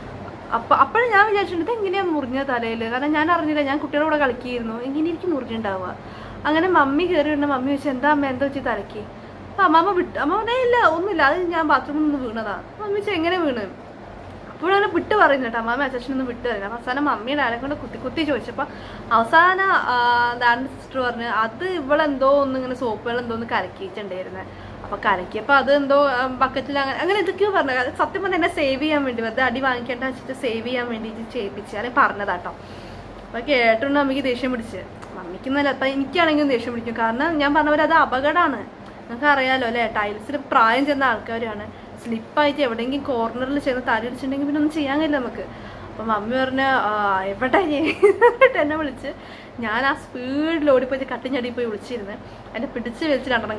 അപ്പോഴും ഞാൻ വിചാരിച്ചിട്ടുണ്ട് എങ്ങനെയാണ് മുറിഞ്ഞ തലയിൽ, കാരണം ഞാൻ അറിഞ്ഞില്ല, ഞാൻ കുട്ടികളുടെ കൂടെ കളിക്കുകയായിരുന്നു, എങ്ങനെ എനിക്ക് മുറിഞ്ഞിട്ടുണ്ടാവുക. അങ്ങനെ മമ്മി കയറിയിട്ടുണ്ട്. മമ്മി വെച്ചാൽ എന്താ അമ്മ എന്താ വെച്ച് തലയ്ക്ക്. അപ്പം അമ്മ പറഞ്ഞില്ല ഒന്നുമില്ല, അത് ഞാൻ ബാത്റൂമിൽ നിന്ന് വീണതാണ്. മമ്മി വെച്ചാൽ എങ്ങനെ വീണ്. അപ്പോഴങ്ങനെ വിട്ട് പറയുന്നു കേട്ടോ, അമ്മാമ്മ അച്ഛനൊന്നും വിട്ട് പറയുന്നത്. അവസാനം മമ്മിയുടെ ആളെ കൊണ്ട് കുത്തി ചോദിച്ചപ്പോൾ അവസാനം ഡാഡിൻ്റെ സിസ്റ്റർ പറഞ്ഞ് അത് ഇവളെന്തോ ഇങ്ങനെ സോപ്പുകൾ എന്തോ ഒന്ന് കലക്കിയിട്ടുണ്ടായിരുന്നത്. അപ്പോൾ കലക്കിയപ്പോൾ അത് എന്തോ ബക്കറ്റിൽ അങ്ങനെ എന്തൊക്കെയോ പറഞ്ഞത്. സത്യം പറഞ്ഞാൽ എന്നെ സേവ് ചെയ്യാൻ വേണ്ടി വെറുതെ അടി വാങ്ങിക്കേണ്ട വെച്ചിട്ട് സേവ് ചെയ്യാൻ വേണ്ടിയിട്ട് ചെയ്യിപ്പിച്ചാൽ പറഞ്ഞതാട്ടോ. അപ്പോൾ കേട്ടോണ്ട് മമ്മിക്ക് ദേഷ്യം പിടിച്ച്, മമ്മിക്കുന്നല്ല അപ്പം എനിക്കാണെങ്കിലും ദേഷ്യം പിടിക്കും. കാരണം ഞാൻ പറഞ്ഞവർ അത് അപകടമാണ്, നിങ്ങൾക്ക് അറിയാലോ അല്ലേ, ടൈൽസിൽ പ്രായം ചെന്ന ആൾക്കാരാണ്. സ്ലിപ്പായിട്ട് എവിടെയെങ്കിലും കോർണറിൽ ചെന്ന് തലയിടിച്ചിട്ടുണ്ടെങ്കിൽ പിന്നെ ഒന്നും ചെയ്യാൻ കഴിയില്ല നമുക്ക്. അപ്പം മമ്മി പറഞ്ഞ് എവിടെ എന്നെ വിളിച്ച് ഞാൻ ആ സ്പീഡിൽ ഓടിപ്പോയിട്ട് കട്ടിഞ്ഞടി പോയി വിളിച്ചിരുന്ന് എന്നെ പിടിച്ച് വലിച്ച് രണ്ടെണ്ണം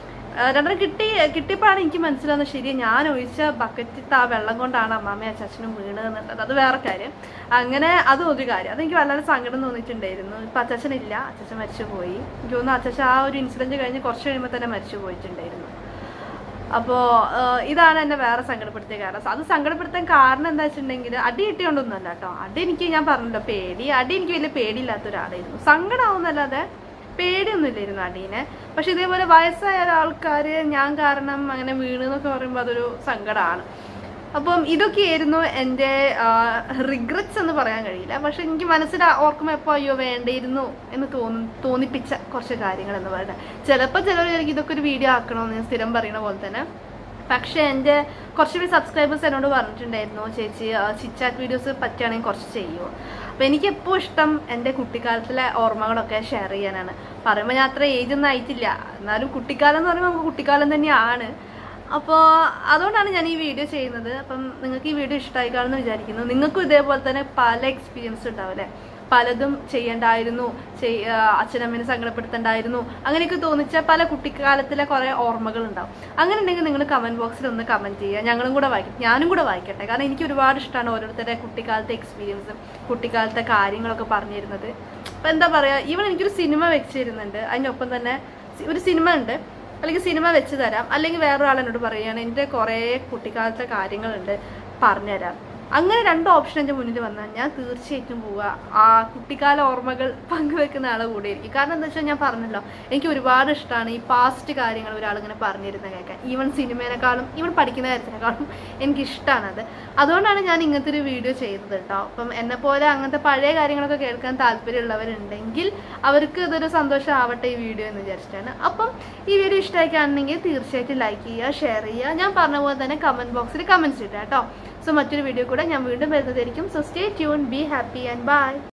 കിട്ടിയപ്പോഴാണ് എനിക്ക് മനസ്സിലാവുന്നത് ശരി ഞാൻ ഒഴിച്ച ബക്കറ്റിൽ ആ വെള്ളം കൊണ്ടാണ് അമ്മാമ്മയും അച്ചാച്ചനും വീണതെന്നുള്ളത്. അത് വേറെ കാര്യം. അങ്ങനെ അതും ഒരു കാര്യം, അതെനിക്ക് വല്ലാതെ സങ്കടം തോന്നിയിട്ടുണ്ടായിരുന്നു. ഇപ്പം അച്ചാച്ചനില്ല, അച്ചാച്ചൻ മരിച്ചു പോയി. എനിക്ക് തോന്നുന്നു അച്ചാച്ചൻ ആ ഒരു ഇൻസിഡൻറ്റ് കഴിഞ്ഞ് കുറച്ച് കഴിയുമ്പോൾ തന്നെ മരിച്ചു പോയിട്ടുണ്ടായിരുന്നു. അപ്പോൾ ഇതാണ് എന്നെ വേറെ സങ്കടപ്പെടുത്തിയ കാരണം. അത് സങ്കടപ്പെടുത്താൻ കാരണം എന്താ വെച്ചിട്ടുണ്ടെങ്കിൽ അടി കിട്ടിയോണ്ടൊന്നുമല്ല കേട്ടോ. ഞാൻ പറഞ്ഞല്ലോ അടി എനിക്ക് വലിയ പേടിയില്ലാത്ത ഒരാളായിരുന്നു. സങ്കടമാവുന്നല്ലാതെ പേടിയൊന്നുമില്ലായിരുന്നു അടീനെ. പക്ഷെ ഇതേപോലെ വയസ്സായ ആൾക്കാർ ഞാൻ കാരണം അങ്ങനെ വീണെന്നൊക്കെ പറയുമ്പോൾ അതൊരു സങ്കടമാണ്. അപ്പം ഇതൊക്കെയായിരുന്നു എൻ്റെ റിഗ്രറ്റ്സ് എന്ന് പറയാൻ കഴിയില്ല. പക്ഷെ എനിക്ക് മനസ്സിൽ ഓർക്കുമ്പോൾ എപ്പോൾ അയ്യോ വേണ്ടിയിരുന്നു എന്ന് തോന്നിപ്പിച്ച കുറച്ച് കാര്യങ്ങൾ എന്ന് പറയുന്നത്. ചിലപ്പോൾ ചിലർ ഇതൊക്കെ ഒരു വീഡിയോ ആക്കണമെന്ന് ഞാൻ സ്ഥിരം പറയുന്ന പോലെ തന്നെ. പക്ഷെ എൻ്റെ കുറച്ച് പേര് സബ്സ്ക്രൈബേഴ്സ് എന്നോട് പറഞ്ഞിട്ടുണ്ടായിരുന്നു ചേച്ചി ചിറ്റാറ്റ് വീഡിയോസ് പറ്റുകയാണെങ്കിൽ കുറച്ച് ചെയ്യുമോ. അപ്പോൾ എനിക്കെപ്പോൾ ഇഷ്ടം എൻ്റെ കുട്ടിക്കാലത്തിലെ ഓർമ്മകളൊക്കെ ഷെയർ ചെയ്യാനാണ്. പറയുമ്പോൾ ഞാൻ അത്ര ഏജ് ഒന്നും ആയിട്ടില്ല, എന്നാലും കുട്ടിക്കാലം എന്ന് പറയുമ്പോൾ നമുക്ക് കുട്ടിക്കാലം തന്നെയാണ്. അപ്പോൾ അതുകൊണ്ടാണ് ഞാൻ ഈ വീഡിയോ ചെയ്യുന്നത്. അപ്പം നിങ്ങൾക്ക് ഈ വീഡിയോ ഇഷ്ടമായി കാണുമെന്ന് വിചാരിക്കുന്നു. നിങ്ങൾക്കും ഇതേപോലെ തന്നെ പല എക്സ്പീരിയൻസ് ഉണ്ടാവും അല്ലേ, പലതും ചെയ്യേണ്ടായിരുന്നു, അച്ഛനമ്മേനെ സങ്കടപ്പെടുത്തണ്ടായിരുന്നു, അങ്ങനെയൊക്കെ തോന്നിച്ച പല കുട്ടിക്കാലത്തിലെ കുറേ ഓർമ്മകൾ ഉണ്ടാവും. അങ്ങനെ ഉണ്ടെങ്കിൽ നിങ്ങൾ കമൻറ്റ് ബോക്സിൽ ഒന്ന് കമൻറ്റ് ചെയ്യുക, ഞാനും കൂടെ വായിക്കട്ടെ. കാരണം എനിക്ക് ഒരുപാട് ഇഷ്ടമാണ് ഓരോരുത്തരുടെ കുട്ടിക്കാലത്തെ എക്സ്പീരിയൻസും കുട്ടിക്കാലത്തെ കാര്യങ്ങളൊക്കെ പറഞ്ഞു തരുന്നത്. അപ്പം എന്താ പറയുക, ഈവൻ എനിക്കൊരു സിനിമ വെച്ച് തരുന്നുണ്ട്, അതിനൊപ്പം തന്നെ ഒരു സിനിമ ഉണ്ട്, അല്ലെങ്കിൽ സിനിമ വെച്ച് തരാം, അല്ലെങ്കിൽ വേറൊരാൾ എന്നോട് പറയുകയാണ് എൻ്റെ കുറേ കുട്ടിക്കാലത്തെ കാര്യങ്ങളുണ്ട് പറഞ്ഞുതരാം. അങ്ങനെ 2 ഓപ്ഷൻ എൻ്റെ മുന്നിൽ വന്നാൽ ഞാൻ തീർച്ചയായിട്ടും പോവുക ആ കുട്ടിക്കാല ഓർമ്മകൾ പങ്കുവെക്കുന്ന ആളെ കൂടെ ആയിരിക്കും. കാരണം എന്താ വെച്ചാൽ ഞാൻ പറഞ്ഞല്ലോ, എനിക്ക് ഒരുപാട് ഇഷ്ടമാണ് ഈ പാസ്റ്റ് കാര്യങ്ങൾ ഒരാളിങ്ങനെ പറഞ്ഞിരുന്ന കേൾക്കാൻ. ഈവൻ സിനിമേനേക്കാളും ഈവൻ പഠിക്കുന്ന കാര്യത്തിനേക്കാളും എനിക്കിഷ്ടമാണത്. അതുകൊണ്ടാണ് ഞാൻ ഇങ്ങനത്തെ ഒരു വീഡിയോ ചെയ്തത് കേട്ടോ. അപ്പം എന്നെപ്പോലെ അങ്ങനത്തെ പഴയ കാര്യങ്ങളൊക്കെ കേൾക്കാൻ താല്പര്യമുള്ളവരുണ്ടെങ്കിൽ അവർക്ക് ഇതൊരു സന്തോഷം ആവട്ടെ ഈ വീഡിയോ എന്ന് വിചാരിച്ചിട്ടാണ്. അപ്പം ഈ വീഡിയോ ഇഷ്ടമായിക്കാണെങ്കിൽ തീർച്ചയായിട്ടും ലൈക്ക് ചെയ്യുക, ഷെയർ ചെയ്യുക. ഞാൻ പറഞ്ഞ പോലെ തന്നെ കമൻറ്റ് ബോക്സിൽ കമൻറ്റ്സ് ഇട്ടാം കേട്ടോ. സോ മറ്റൊരു വീഡിയോ കൂടെ ഞാൻ വീണ്ടും വരുന്നതായിരിക്കും. So stay tune, be happy and by.